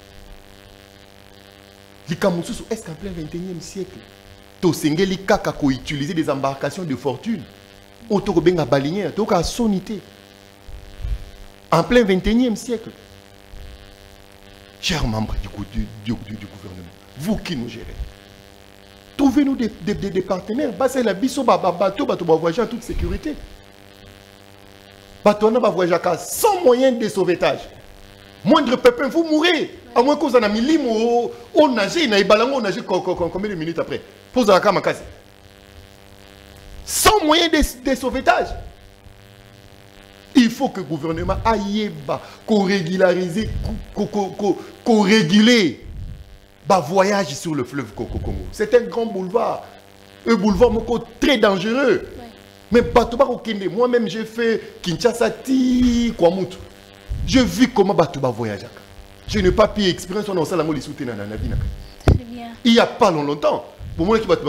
Likamususu est-ce qu'en plein vingt et unième siècle Tosengeli kaka ko utiliser des embarcations de fortune. On to benga balinière, to ka sonité. En plein vingt et unième siècle. Chers membres du, du, du, du, du gouvernement, vous qui nous gérez, trouvez-nous des, des, des, des partenaires. Basez la biso bateau, bateau va voyager en toute sécurité. Bateau va voyager sans moyen de sauvetage. Moindre pépin, vous mourrez. À moins que vous en ayez mis l'île, on nage, on nage combien de minutes après? Pose la cama casse. Sans moyen de, de sauvetage. Il faut que le gouvernement aille co-régulariser, co-réguler le voyage sur le fleuve Congo. C'est un grand boulevard. Un boulevard très dangereux. Ouais. Mais moi-même j'ai fait Kinshasa, Kwamutu. Je vis comment Batouba voyage. Je n'ai pas pu exprimer son nom dans la vie. Très bien. Il n'y a pas longtemps. Pour moi, qui va te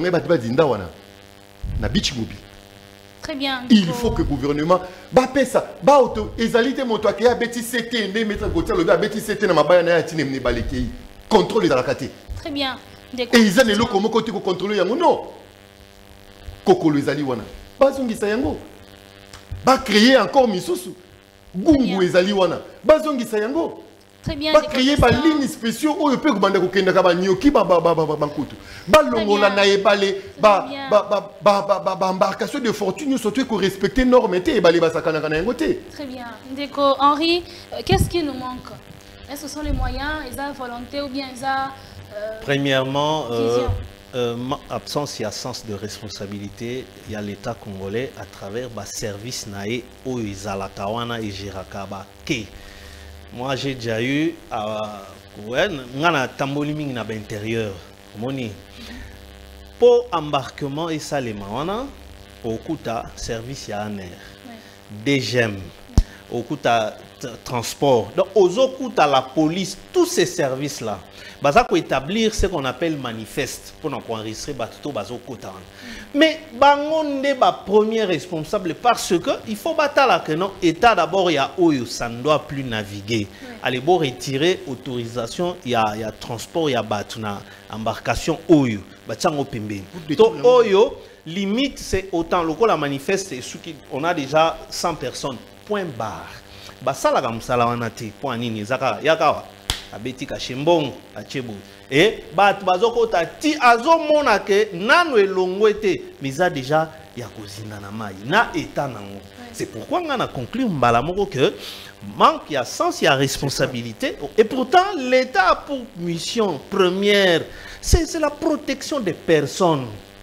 Très bien. Il faut que le gouvernement bape ça. Ba auto ezalité moto ki a beti c'était ne mettre côté le beti c'était na mabaya na yatine mne baleki. Contrôle les alakati. Très bien. Et ils ont le comment côté ko contrôler yango non. Koko les ali wana. Bazongisa yango. Ba créer encore misusu. Gungu ezali wana. Bazongisa yango. Très bien. Ba créer ba ligne spéciaux o peut ko banda ko kenda ka ba nyoki ba ba ba ba bankutu. Ba longola na ebale ba ba ba ba ba embarcation de fortune surtout ko respecter normes et ebale ba sakana kana ngote. Très bien. Ndeko Henri, qu'est-ce qui nous manque? Est-ce que ce sont les moyens, ils ont volonté ou bien ils ont euh, premièrement euh, euh, absence et absence de responsabilité, il y a l'État congolais à travers le service naé au Izalakawana et Jirakaba. Moi j'ai déjà eu à ngana tamboliming na intérieur moni pour embarquement et ça les mawana au kuta service ya aner D G M au kuta transport. Donc, aux autres, à la police, tous ces services-là, bah, ça peut établir ce qu'on appelle manifeste pour enregistrer tout bazo kotan. Mais bangon n'est pas premier responsable parce que il faut battre là que non état d'abord il y a oyo ça ne doit plus naviguer. Allez bon retirer autorisation il y a il y a transport il y a batuna embarcation oyo batsango pembe. To oyo limite c'est autant le la manifeste on a déjà cent personnes point barre. Bah ça la comme ça la wanati point nini zaka yakawa abeti kashembongo achebo et bat bazoko ta ti azo mona ke nanu elongwete miza déjà ya kozinda na mai na eta nango. C'est pourquoi on a conclu mbala moko que manque il y a sens il y a responsabilité et pourtant l'état a pour mission première c'est la protection des personnes.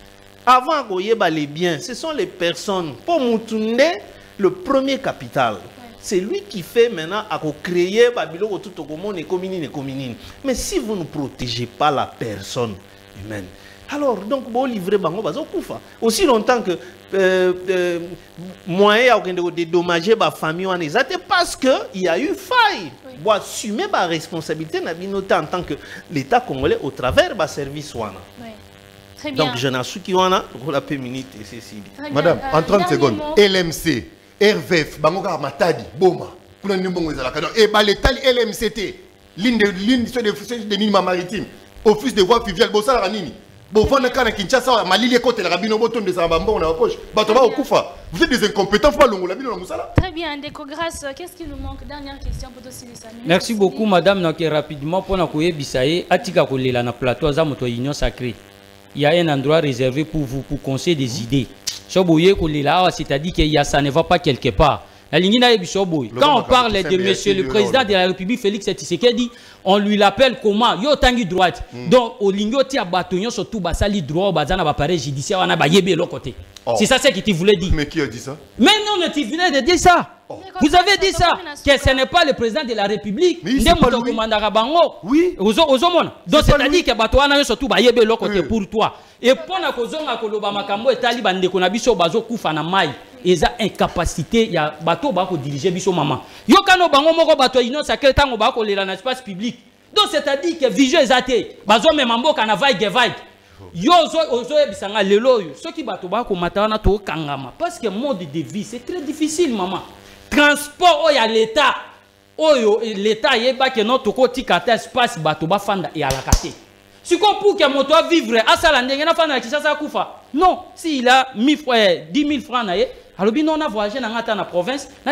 Avant koyeba les biens, ce sont les personnes pour mutunde le premier capital. C'est lui qui fait maintenant à créer Babylone tout au monde et communine et communine. Mais si vous ne protégez pas la personne humaine, alors donc vous livrez bango bazo kufa. Aussi longtemps que euh, euh, moyen de dédommager la famille en exact parce que il y a eu faille. Vous assumer la responsabilité en tant que l'État congolais au travers de service wana. Très bien. Donc je n'ai su qui wana pour la minute et Cécile. Madame, en trente secondes, L M C. R V F, Bangoka Matadi, Boma, Kuna Nimbongo Zalakadon, et Baletali L M C T, ligne de ligne de Nima Maritime, Office de voie fluviale, Bossa Ranini, Bofana Kana Kinshasa, Malili Kote, la Rabino Boton de Zambambo, on a poche, Batoba Okufa. Vous êtes des incompétents, pas l'ongo, la Bino Moussala. Très bien, Ndeko Grâce, qu'est-ce qui nous manque? Dernière question pour toi, Silissa. Merci beaucoup, madame. Donc, rapidement, pour nous koye bisaye, Atika Kolela na plateau, Zamoto Union Sacrée. Il y a un endroit réservé pour vous, pour conseiller des idées. C'est-à-dire que ça ne va pas quelque part. Quand on parle de monsieur le président de la République, Félix Tshisekedi, on lui l'appelle comment? Yo tangi droite. Donc, au lingo tia bâtonnion surtout basali droit, bazana appareil judiciaire, on a bayébé l'autre côté. C'est ça ce que tu voulais dire. Mais qui a dit ça? Mais non, mais tu venais de dire ça. Oh. Vous avez dit ça, que ce n'est pas le président de la République. Mais c'est pas lui. Oui. Donc c'est-à-dire que Batouana surtout bayébé l'autre côté pour toi. Et pendant que Zonga Koloba Makambo et Taliban de Konabiso Bazo Koufana Mai, ils ont incapacité, il y a bateau bako diriger biso maman. Yo kano bango moko bateau ino sacré tango bako le dans l'espace public. Donc c'est-à-dire que vision ezate, bazo memambo kana vai gevai. Yo zo ozo ebisanga lelo yo. Ceux qui bateau bako matana to kangama parce que mode de vie c'est très difficile maman. Transport oya l'état. Oyo l'état yeba que notre côté kata espace bateau ba fanda et à la kate. Si pour que moto vivre à Salandé, non, s'il a dix mille francs, alors on a voyagé dans la province, on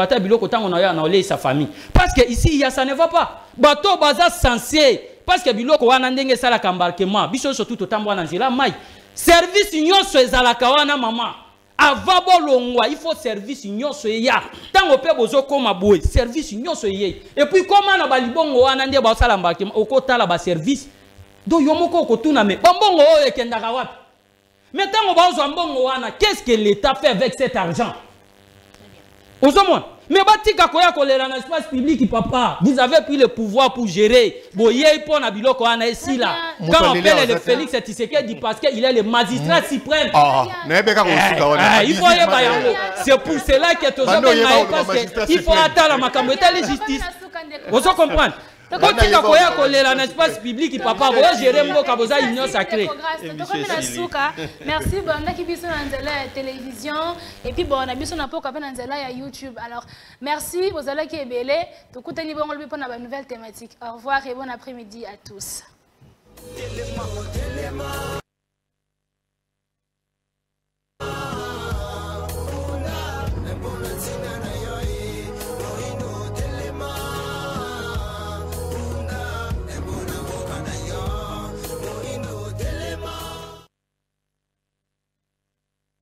a sa famille. Parce que ici, ça ne va pas. Bateau baza censé, parce que biloko wana ndenge sala embarquement, biso surtout autant na nzela mai. Service nyonso ezalaka wana maman. Avant bolongwa, il faut service nyonso ya. Tango pe bozo koma boy, service nyonso ye. Et puis comment na balibongo wana ndé ba sala embarquement, okota la ba service. Donc yomoko kotuna me bambongo oyo kendaka wapi. Maintenant on va aux mbongo wana, qu'est-ce que l'État fait avec cet argent? Ozomon, mais batika koya kolera na espace public papa, vous avez pris le pouvoir pour gérer. Boye pour na biloko wana ici là. Quand on appelle le Félix Tshisekedi parce qu'il est le magistrat suprême. Ah, il faut y aller. C'est pour cela que tous parce qu'il faut attendre la makambo la justice. Vous comprenez? Quand tu as koya kolera na espace public papa boya gérer mboka boza union sacrée. Merci bon na kibiso na nzela ya télévision et puis bon na biso na poka pe na nzela ya YouTube. Alors merci vous allez ki ebele tokutani bongo lobi pona ba nouvelle thématique. Au revoir et bon après-midi à tous.